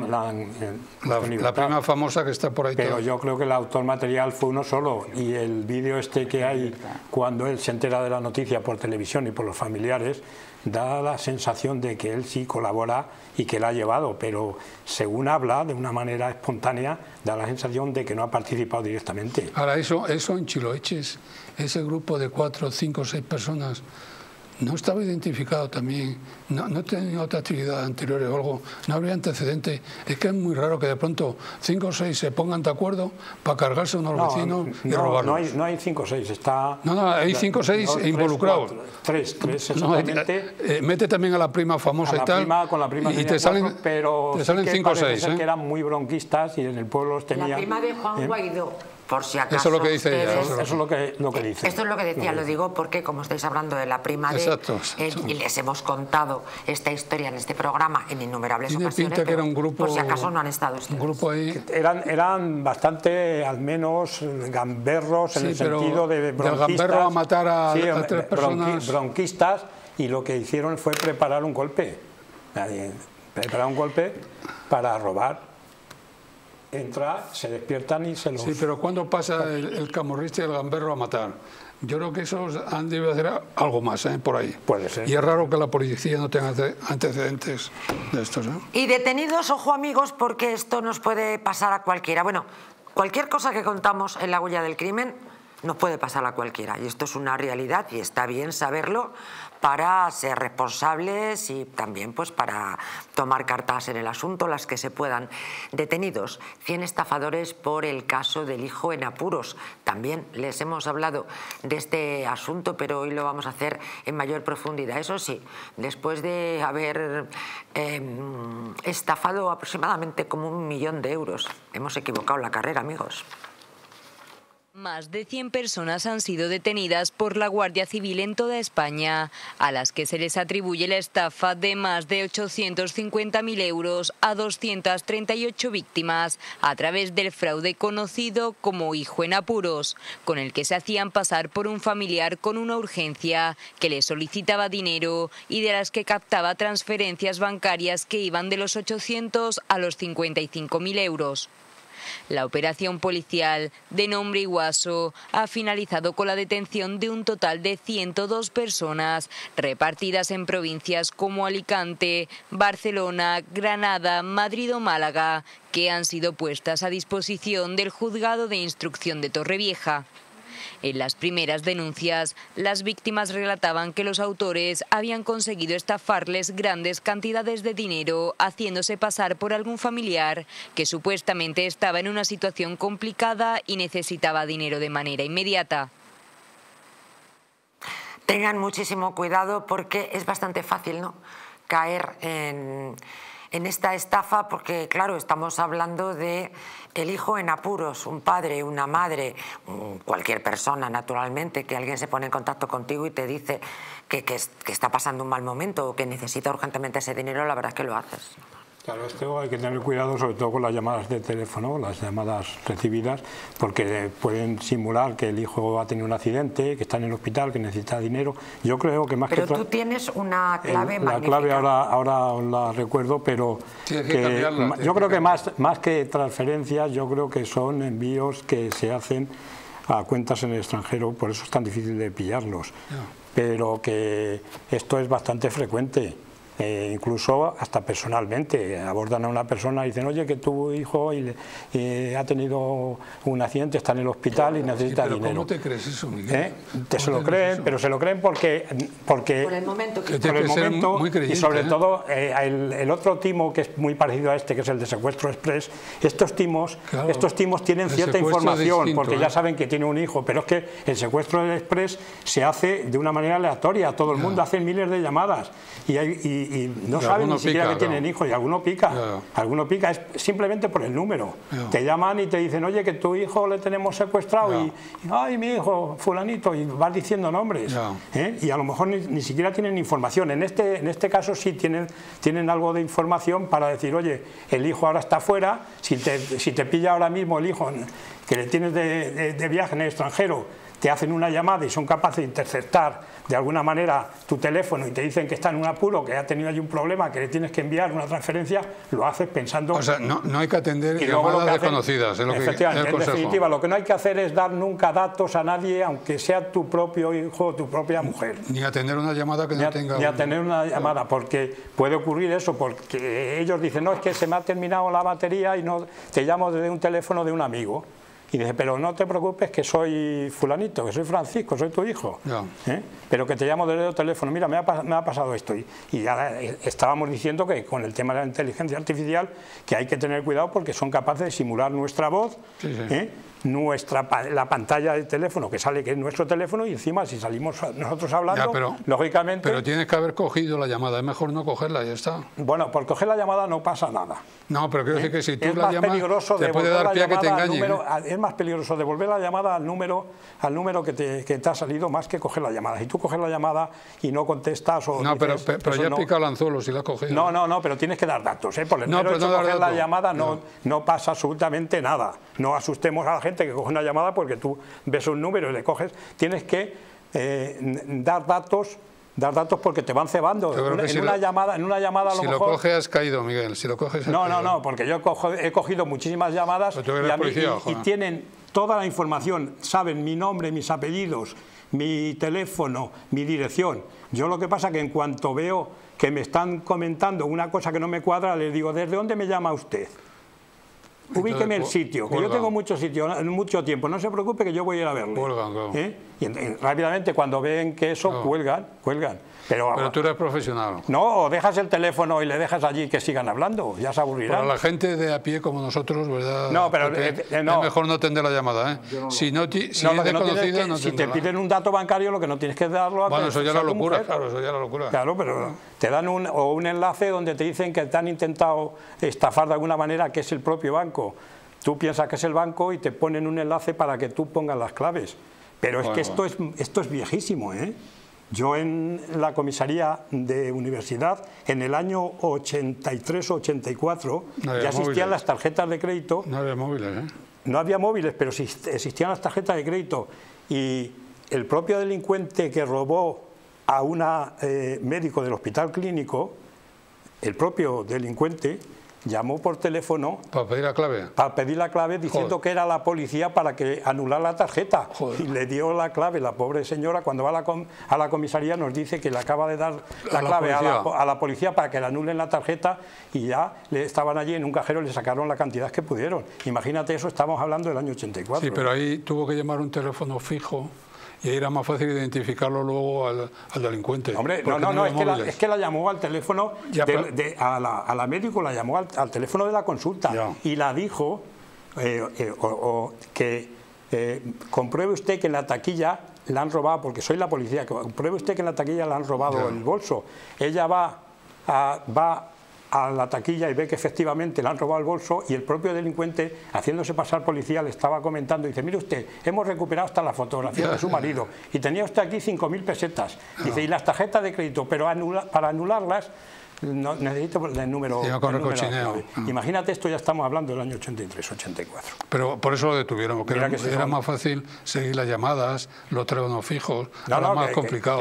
la prima famosa que está por ahí. Pero yo creo que el autor material fue uno solo, y el vídeo este que hay cuando él se entera de la noticia por televisión y por los familiares da la sensación de que él sí colabora y que la ha llevado, pero según habla de una manera espontánea da la sensación de que no ha participado directamente. Ahora eso en Chiloeches, ese grupo de 4, 5, 6 personas, ¿no estaba identificado también? ¿No tenía otra actividad anterior o algo? ¿No habría antecedentes? Es que es muy raro que de pronto 5 o 6 se pongan de acuerdo para cargarse a unos vecinos y robarlos. No hay 5 o 6, está... No, hay 5 o 6 involucrados. 3 exactamente. Mete también a la prima famosa y tal. Con la prima y te salen 5 o 6. Que eran muy bronquistas y en el pueblo los tenían... La prima de Juan Guaidó. Por si acaso. Eso es lo que dice ella. Eso es lo que dice. Esto es lo que decía, lo digo porque como estáis hablando de la prima de... Exacto. Y les hemos contado esta historia en este programa en innumerables ocasiones. Tiene pinta que era un grupo... Por si acaso no han estado ustedes. Un grupo ahí... Eran bastante, al menos, gamberros en el sentido de bronquistas. Del gamberro a matar a 3 personas. Bronquistas, y lo que hicieron fue preparar un golpe. Preparar un golpe para robar. Entra, se despiertan y se los... Sí, pero ¿cuándo pasa el camorrista y el gamberro a matar? Yo creo que esos han debido hacer algo más, por ahí. Puede ser. Y es raro que la policía no tenga antecedentes de estos, Y detenidos, ojo amigos, porque esto nos puede pasar a cualquiera. Bueno, cualquier cosa que contamos en La Huella del Crimen nos puede pasar a cualquiera y esto es una realidad y está bien saberlo para ser responsables y también pues para tomar cartas en el asunto, las que se puedan. Detenidos 100 estafadores por el caso del hijo en apuros. También les hemos hablado de este asunto, pero hoy lo vamos a hacer en mayor profundidad. Eso sí, después de haber estafado aproximadamente como 1 millón de euros. Hemos equivocado la carrera, amigos. Más de 100 personas han sido detenidas por la Guardia Civil en toda España, a las que se les atribuye la estafa de más de 850.000 euros a 238 víctimas a través del fraude conocido como hijo en apuros, con el que se hacían pasar por un familiar con una urgencia, que les solicitaba dinero y de las que captaba transferencias bancarias que iban de los 800 a los 55.000 euros. La operación policial, de nombre Iguaso, ha finalizado con la detención de un total de 102 personas, repartidas en provincias como Alicante, Barcelona, Granada, Madrid o Málaga, que han sido puestas a disposición del Juzgado de Instrucción de Torrevieja. En las primeras denuncias, las víctimas relataban que los autores habían conseguido estafarles grandes cantidades de dinero haciéndose pasar por algún familiar que supuestamente estaba en una situación complicada y necesitaba dinero de manera inmediata. Tengan muchísimo cuidado porque es bastante fácil, ¿no?, caer en esta estafa porque, claro, estamos hablando de el hijo en apuros, un padre, una madre, cualquier persona, naturalmente, que alguien se pone en contacto contigo y te dice que está pasando un mal momento o que necesita urgentemente ese dinero, la verdad es que lo haces. Claro, esto hay que tener cuidado sobre todo con las llamadas de teléfono, las llamadas recibidas, porque pueden simular que el hijo ha tenido un accidente, que está en el hospital, que necesita dinero. Yo creo que más pero que... Pero tú tienes una clave magnífica. La clave ahora os la recuerdo, pero yo creo que más que transferencias, yo creo que son envíos que se hacen a cuentas en el extranjero, por eso es tan difícil de pillarlos. Pero que esto es bastante frecuente. Incluso hasta personalmente abordan a una persona y dicen, oye, que tu hijo ha tenido un accidente, está en el hospital y necesita dinero. ¿Cómo te crees eso, Miguel? Se lo creen, pero se lo creen porque por el momento, y sobre todo el otro timo que es muy parecido a este, que es el de secuestro express. Estos timos tienen cierta información porque ya saben que tiene un hijo, pero es que el secuestro express se hace de una manera aleatoria, todo el mundo hace miles de llamadas y no saben ni siquiera que tienen hijos, y alguno pica, es simplemente por el número. Te llaman y te dicen, oye, que tu hijo le tenemos secuestrado y ay, mi hijo, fulanito, y vas diciendo nombres, y a lo mejor ni siquiera tienen información. En este caso sí tienen algo de información para decir, oye, el hijo ahora está fuera, si te pilla ahora mismo el hijo que le tienes de viaje en el extranjero, te hacen una llamada y son capaces de interceptar de alguna manera tu teléfono y te dicen que está en un apuro, que ha tenido allí un problema, que le tienes que enviar una transferencia, lo haces pensando... O sea, no hay que atender llamadas desconocidas, es lo que efectivamente, en definitiva, lo que no hay que hacer es dar nunca datos a nadie, aunque sea tu propio hijo o tu propia mujer. Ni atender una llamada que no tenga... Ni atender una llamada, porque puede ocurrir eso, porque ellos dicen, no, es que se me ha terminado la batería y no te llamo desde un teléfono de un amigo. Y dice, pero no te preocupes que soy fulanito, que soy Francisco, soy tu hijo, pero que te llamo desde el teléfono, mira, me ha pasado esto. Y ya estábamos diciendo que con el tema de la inteligencia artificial que hay que tener cuidado porque son capaces de simular nuestra voz, la pantalla del teléfono que sale que es nuestro teléfono y encima si salimos nosotros hablando, lógicamente... Pero tienes que haber cogido la llamada, es mejor no cogerla y ya está. Bueno, por coger la llamada no pasa nada. No, pero quiero decir que si tú la llamas te puede dar pie a que te engañen. Es más peligroso devolver la llamada al número que te ha salido más que coger la llamada. Si tú coges la llamada y no contestas o... No, pero ya has picado el anzuelo si la has cogido. No, pero tienes que dar datos. Por el mero hecho de coger la llamada no pasa absolutamente nada. No asustemos a la gente que coge una llamada porque tú ves un número y le coges. Tienes que dar datos porque te van cebando. En una llamada a lo mejor... Si lo coges has caído, Miguel. Si lo coges No, porque yo he cogido muchísimas llamadas y tienen toda la información. Saben mi nombre, mis apellidos, mi teléfono, mi dirección. Yo lo que pasa es que en cuanto veo que me están comentando una cosa que no me cuadra, les digo, ¿desde dónde me llama usted? ubíqueme el sitio, que yo tengo mucho tiempo, no se preocupe que yo voy a ir a verle. Cuelgan, claro. Y rápidamente cuando ven que eso, cuelgan. Pero tú eres profesional. No, o dejas el teléfono y le dejas allí que sigan hablando, ya se aburrirán. Para la gente de a pie como nosotros, ¿verdad? No, pero es mejor no atender la llamada, ¿eh? Si es desconocida, no si te piden un dato bancario, lo que no tienes que darlo a Bueno, eso ya es la locura, claro, eso ya es la locura. Claro, pero te dan un enlace donde te dicen que te han intentado estafar de alguna manera, que es el propio banco. Tú piensas que es el banco y te ponen un enlace para que tú pongas las claves. Pero es que esto es viejísimo, ¿eh? Yo en la comisaría de universidad, en el año 83 o 84, ya existían las tarjetas de crédito. No había móviles, ¿eh? No había móviles, pero sí existían las tarjetas de crédito. Y el propio delincuente que robó a una médico del hospital clínico, el propio delincuente llamó por teléfono para pedir la clave. Para pedir la clave diciendo que era la policía para que anular la tarjeta. Y le dio la clave. La pobre señora, cuando va a la comisaría, nos dice que le acaba de dar la clave a la policía para que le anulen la tarjeta, y ya estaban allí en un cajero y le sacaron la cantidad que pudieron. Imagínate eso, estamos hablando del año 84. Sí, pero ahí tuvo que llamar un teléfono fijo. Y ahí era más fácil identificarlo luego al delincuente. Hombre, es que la llamó al teléfono, a la médico la llamó al teléfono de la consulta y la dijo que compruebe usted que en la taquilla la han robado, porque soy la policía, compruebe usted que en la taquilla le han robado el bolso. Ella va a la taquilla y ve que efectivamente le han robado el bolso, y el propio delincuente, haciéndose pasar policía, le estaba comentando, dice: mire usted, hemos recuperado hasta la fotografía de su marido y tenía usted aquí 5.000 pesetas. Dice, y las tarjetas de crédito, pero para anularlas no, necesito el número. Imagínate, esto ya estamos hablando del año 83, 84. Pero por eso lo detuvieron, porque era más fácil seguir las llamadas, los teléfonos fijos, era más complicado.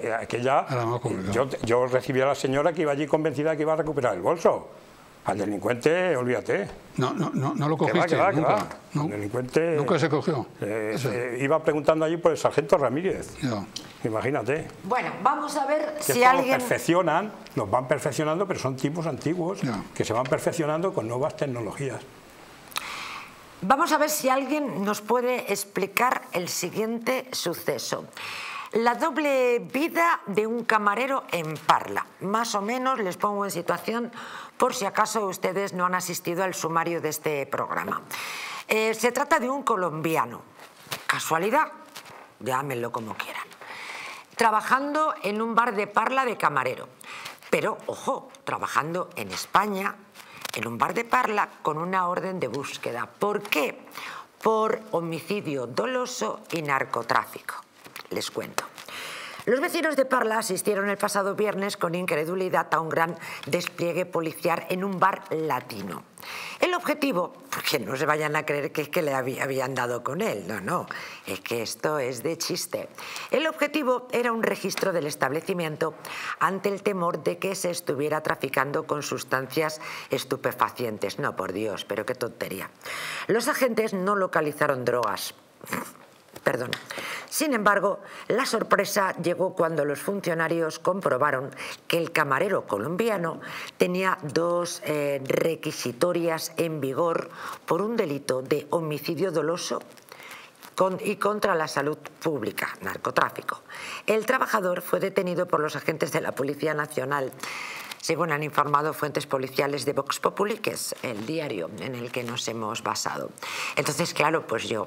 Era más complicado. Yo recibí a la señora que iba allí convencida que iba a recuperar el bolso. Al delincuente, olvídate. No lo cogiste nunca. ¿No? El delincuente nunca se cogió. Iba preguntando allí por el sargento Ramírez. Imagínate. Bueno, vamos a ver si alguien... Los van perfeccionando, pero son tipos antiguos que se van perfeccionando con nuevas tecnologías. Vamos a ver si alguien nos puede explicar el siguiente suceso. La doble vida de un camarero en Parla. Más o menos les pongo en situación por si acaso ustedes no han asistido al sumario de este programa. Se trata de un colombiano. ¿Casualidad? Llámenlo como quieran. Trabajando en un bar de Parla de camarero. Pero, ojo, trabajando en España, en un bar de Parla, con una orden de búsqueda. ¿Por qué? Por homicidio doloso y narcotráfico. Les cuento. Los vecinos de Parla asistieron el pasado viernes con incredulidad a un gran despliegue policial en un bar latino. El objetivo, porque no se vayan a creer que es que le habían dado con él, no, es que esto es de chiste. El objetivo era un registro del establecimiento ante el temor de que se estuviera traficando con sustancias estupefacientes. No, por Dios, pero qué tontería. Los agentes no localizaron drogas. Perdón. Sin embargo, la sorpresa llegó cuando los funcionarios comprobaron que el camarero colombiano tenía 2 requisitorias en vigor por un delito de homicidio doloso y contra la salud pública, narcotráfico. El trabajador fue detenido por los agentes de la Policía Nacional, según han informado fuentes policiales de Vox Populi, que es el diario en el que nos hemos basado. Entonces, claro, pues yo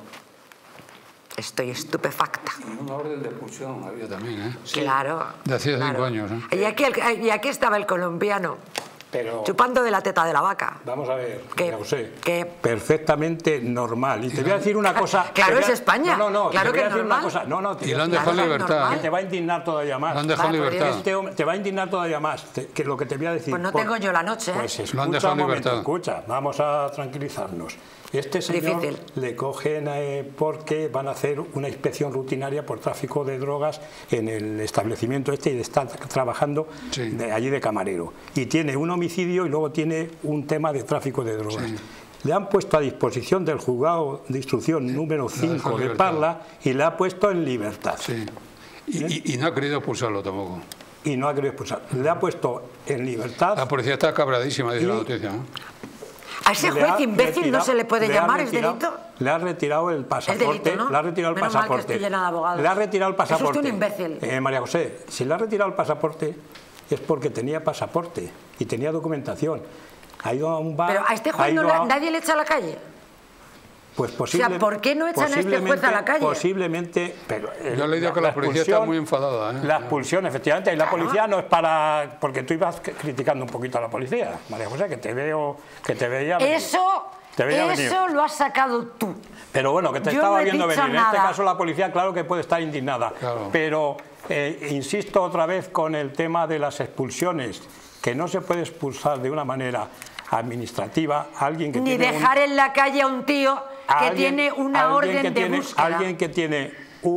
estoy estupefacta. Una orden de expulsión había también, ¿eh? Sí, claro. De hacía 5 años, ¿eh? Y aquí estaba el colombiano, chupando de la teta de la vaca. Vamos a ver, José, perfectamente normal. Y te voy a decir una cosa... Claro, es España. Claro que es normal. Y lo han dejado en libertad. Que te va a indignar todavía más. Lo han dejado en libertad. Te va a indignar todavía más, que lo que te voy a decir. Pues no tengo yo la noche, ¿eh? Pues lo han dejado en libertad. Escucha, vamos a tranquilizarnos. Este señor le cogen porque van a hacer una inspección rutinaria por tráfico de drogas en el establecimiento y está trabajando allí de camarero. Y tiene un homicidio y luego tiene un tema de tráfico de drogas. Le han puesto a disposición del juzgado de instrucción número 5 de Parla y le ha puesto en libertad. Y no ha querido expulsarlo tampoco. Y no ha querido expulsarlo. Le ha puesto en libertad. La policía está cabradísima, dice la noticia, ¿eh? A ese juez imbécil no se le puede llamar, ¿es delito? Le ha retirado el pasaporte. Es delito, ¿no? Le ha retirado el Menos mal pasaporte. que estoy llena de abogados. Le ha retirado el pasaporte. Es usted un imbécil. María José, si le ha retirado el pasaporte es porque tenía pasaporte y tenía documentación. Ha ido a un bar... Pero a este juez nadie le echa a la calle. Pues posiblemente, o sea, ¿por qué no echan a este juez a la calle? Posiblemente, pero... Yo he leído que la policía está muy enfadada. La expulsión, efectivamente, y la policía no es para... Porque tú ibas criticando un poquito a la policía, María José, que te veía venir. Eso lo has sacado tú. Pero bueno, que te estaba viendo venir. En este caso la policía, claro que puede estar indignada. Claro. Pero insisto otra vez con el tema de las expulsiones, que no se puede expulsar de una manera administrativa a alguien que ni dejar en la calle a un tío que tiene una orden de búsqueda. Alguien que tiene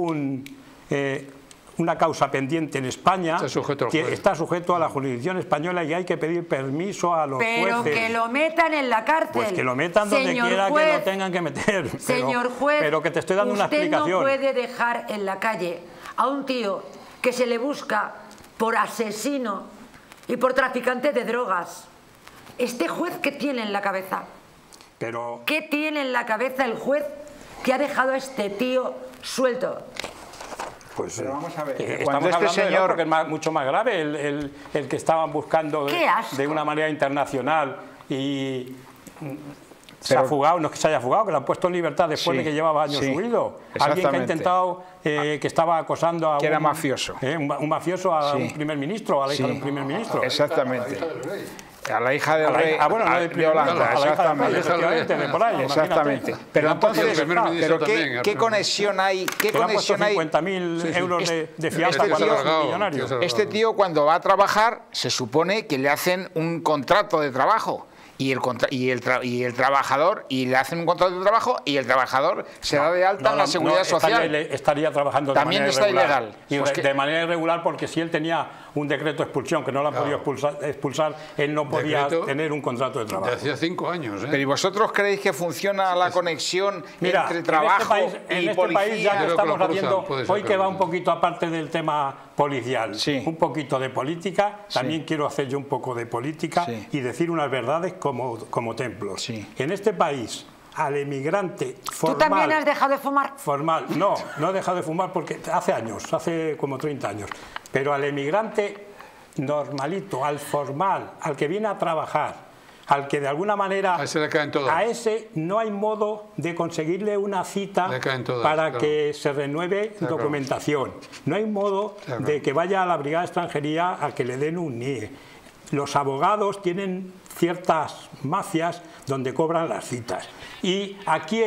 una causa pendiente en España está sujeto a la jurisdicción española y hay que pedir permiso a los jueces. Pero que lo metan en la cárcel. Pues que lo metan donde quiera que lo tengan que meter. Señor juez, pero que te estoy dando una explicación. Usted no puede dejar en la calle a un tío que se le busca por asesino y por traficante de drogas. ¿Este juez qué tiene en la cabeza? ¿Qué tiene en la cabeza el juez que ha dejado a este tío suelto? Pues vamos a ver. Estamos hablando señor... porque es mucho más grave el que estaban buscando de una manera internacional y se ha fugado, no es que se haya fugado, que lo han puesto en libertad después de que llevaba años huido. Alguien que ha intentado, que estaba acosando a que era mafioso. Un mafioso a un primer ministro, a la hija de un primer ministro. Exactamente. A la hija del rey de Holanda, exactamente. Pero entonces, ¿qué conexión hay? ¿Qué conexión hay? 50.000 euros de fianza cuando es un millonario. Este tío cuando va a trabajar se supone que le hacen un contrato de trabajo. Y el trabajador, y le hacen un contrato de trabajo y el trabajador se da de alta en la seguridad social. Estaría trabajando de también manera está irregular. ilegal. De manera irregular, porque si él tenía un decreto de expulsión que no lo han podido expulsar, él no podía tener un contrato de trabajo. De hacía 5 años. Pero ¿y vosotros creéis que funciona la conexión entre trabajo y policía? País ya que estamos haciendo, hoy que va un poquito aparte del tema policial, un poquito de política, también quiero hacer yo un poco de política y decir unas verdades como templos. En este país, al emigrante formal... ¿Tú también has dejado de fumar? Formal, no he dejado de fumar porque hace como 30 años. Pero al emigrante normalito, al formal, al que viene a trabajar, al que de alguna manera... A ese le caen todas. A ese no hay modo de conseguirle una cita para que se renueve documentación. No hay modo de que vaya a la brigada de extranjería a que le den un NIE. Los abogados tienen ciertas mafias donde cobran las citas. Y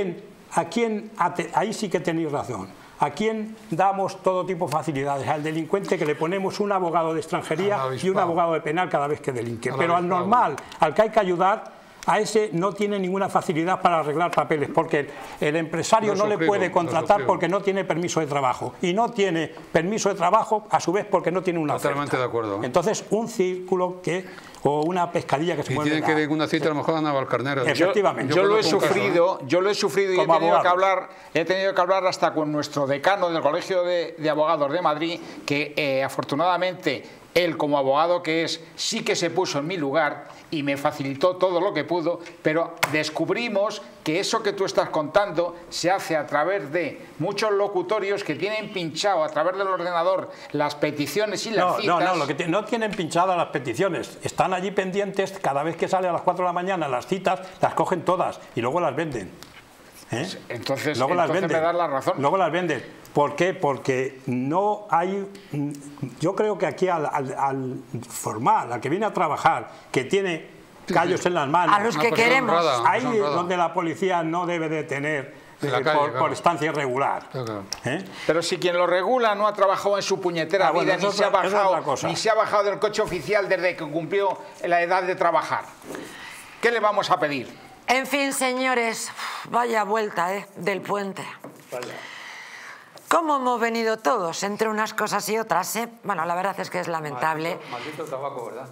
ahí sí que tenéis razón. ¿A quién damos todo tipo de facilidades? Al delincuente, que le ponemos un abogado de extranjería y un abogado de penal cada vez que delinque. Pero al normal, al que hay que ayudar, a ese no tiene ninguna facilidad para arreglar papeles, porque el empresario no le puede contratar porque no tiene permiso de trabajo. Y no tiene permiso de trabajo, a su vez, porque no tiene una oferta. Totalmente de acuerdo. Entonces, un círculo o una pescadilla que se mueve. Y tienen que ir una cita a lo mejor a Navalcarnero. Efectivamente. Yo lo he sufrido y he tenido que hablar hasta con nuestro decano del Colegio de Abogados de Madrid, que afortunadamente él, como abogado que es, sí que se puso en mi lugar y me facilitó todo lo que pudo, pero descubrimos que eso que tú estás contando se hace a través de muchos locutorios que tienen pinchado a través del ordenador las peticiones y las citas. No tienen pinchadas las peticiones, están allí pendientes, cada vez que sale a las 4 de la mañana las citas, las cogen todas y luego las venden. Entonces me das la razón. Luego las venden. ¿Por qué? Porque no hay... Yo creo que aquí al formal, al que viene a trabajar, que tiene callos en las manos... A los que queremos. Ahí es donde la policía no debe de tener por estancia irregular. Pero si quien lo regula no ha trabajado en su puñetera vida, ni se ha bajado del coche oficial desde que cumplió la edad de trabajar, ¿qué le vamos a pedir? En fin, señores, vaya vuelta del puente. Vaya. ¿Cómo hemos venido todos entre unas cosas y otras? Bueno, la verdad es que es lamentable. Maldito tabaco, ¿verdad?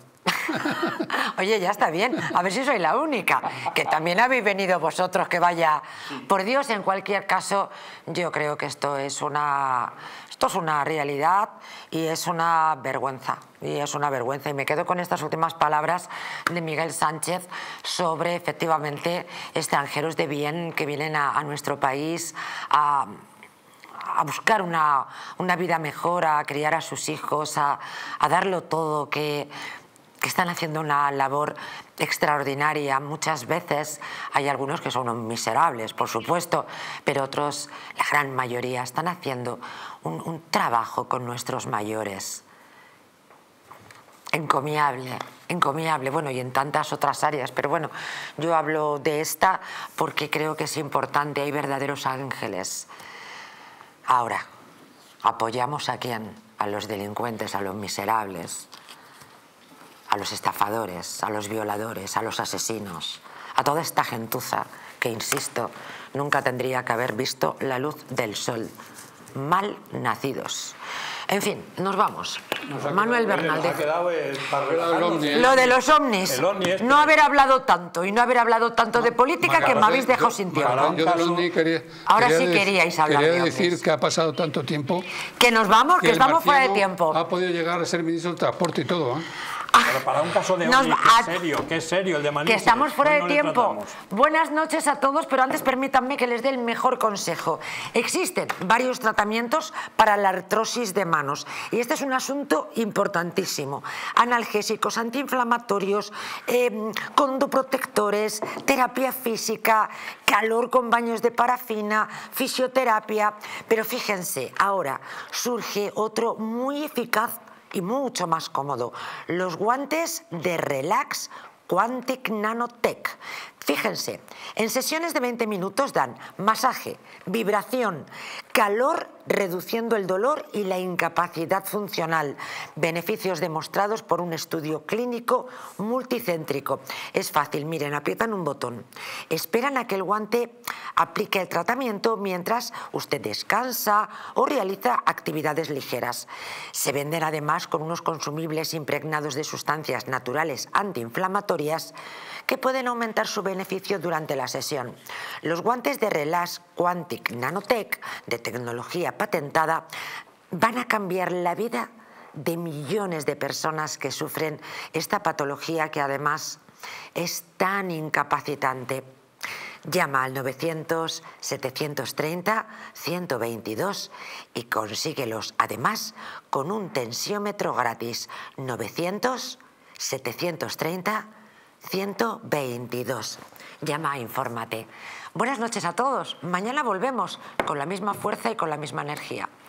Oye, ya está bien, a ver si soy la única, que también habéis venido vosotros, que vaya. Por Dios, en cualquier caso, yo creo que esto es una realidad y es una vergüenza. Y es una vergüenza. Y me quedo con estas últimas palabras de Miguel Sánchez sobre, efectivamente, extranjeros de bien que vienen a nuestro país a buscar una vida mejor, a criar a sus hijos, a darlo todo, que están haciendo una labor extraordinaria. Muchas veces hay algunos que son miserables, por supuesto, pero otros, la gran mayoría, están haciendo un trabajo con nuestros mayores encomiable, encomiable, bueno, y en tantas otras áreas, pero bueno, yo hablo de esta porque creo que es importante, hay verdaderos ángeles. Ahora, ¿apoyamos a quién? A los delincuentes, a los miserables, a los estafadores, a los violadores, a los asesinos, a toda esta gentuza que, insisto, nunca tendría que haber visto la luz del sol. Mal nacidos. En fin, nos vamos. Manuel Bernaldez. Lo de los ovnis. No haber hablado tanto y no haber hablado tanto de política que me habéis dejado sin tiempo. Ahora sí queríais hablar de ovnis. Quería decir que ha pasado tanto tiempo. Que nos vamos, que estamos fuera de tiempo. Ha podido llegar a ser ministro del transporte y todo, ¿eh? Pero para un caso de ovni, que es serio el de Manises. Que estamos fuera de tiempo. Buenas noches a todos, pero antes permítanme que les dé el mejor consejo. Existen varios tratamientos para la artrosis de manos y este es un asunto importantísimo. Analgésicos, antiinflamatorios, condoprotectores, terapia física, calor con baños de parafina, fisioterapia. Pero fíjense, ahora surge otro muy eficaz y mucho más cómodo, los guantes de Relax Quantic Nanotech. Fíjense, en sesiones de 20 minutos dan masaje, vibración, calor, reduciendo el dolor y la incapacidad funcional. Beneficios demostrados por un estudio clínico multicéntrico. Es fácil, miren, aprietan un botón. Esperan a que el guante aplique el tratamiento mientras usted descansa o realiza actividades ligeras. Se venden además con unos consumibles impregnados de sustancias naturales antiinflamatorias que pueden aumentar su beneficio durante la sesión. Los guantes de Relax Quantic Nanotech, de tecnología patentada, van a cambiar la vida de millones de personas que sufren esta patología que además es tan incapacitante. Llama al 900-730-122 y consíguelos además con un tensiómetro gratis. 900-730-122. Llama, infórmate. Buenas noches a todos. Mañana volvemos con la misma fuerza y con la misma energía.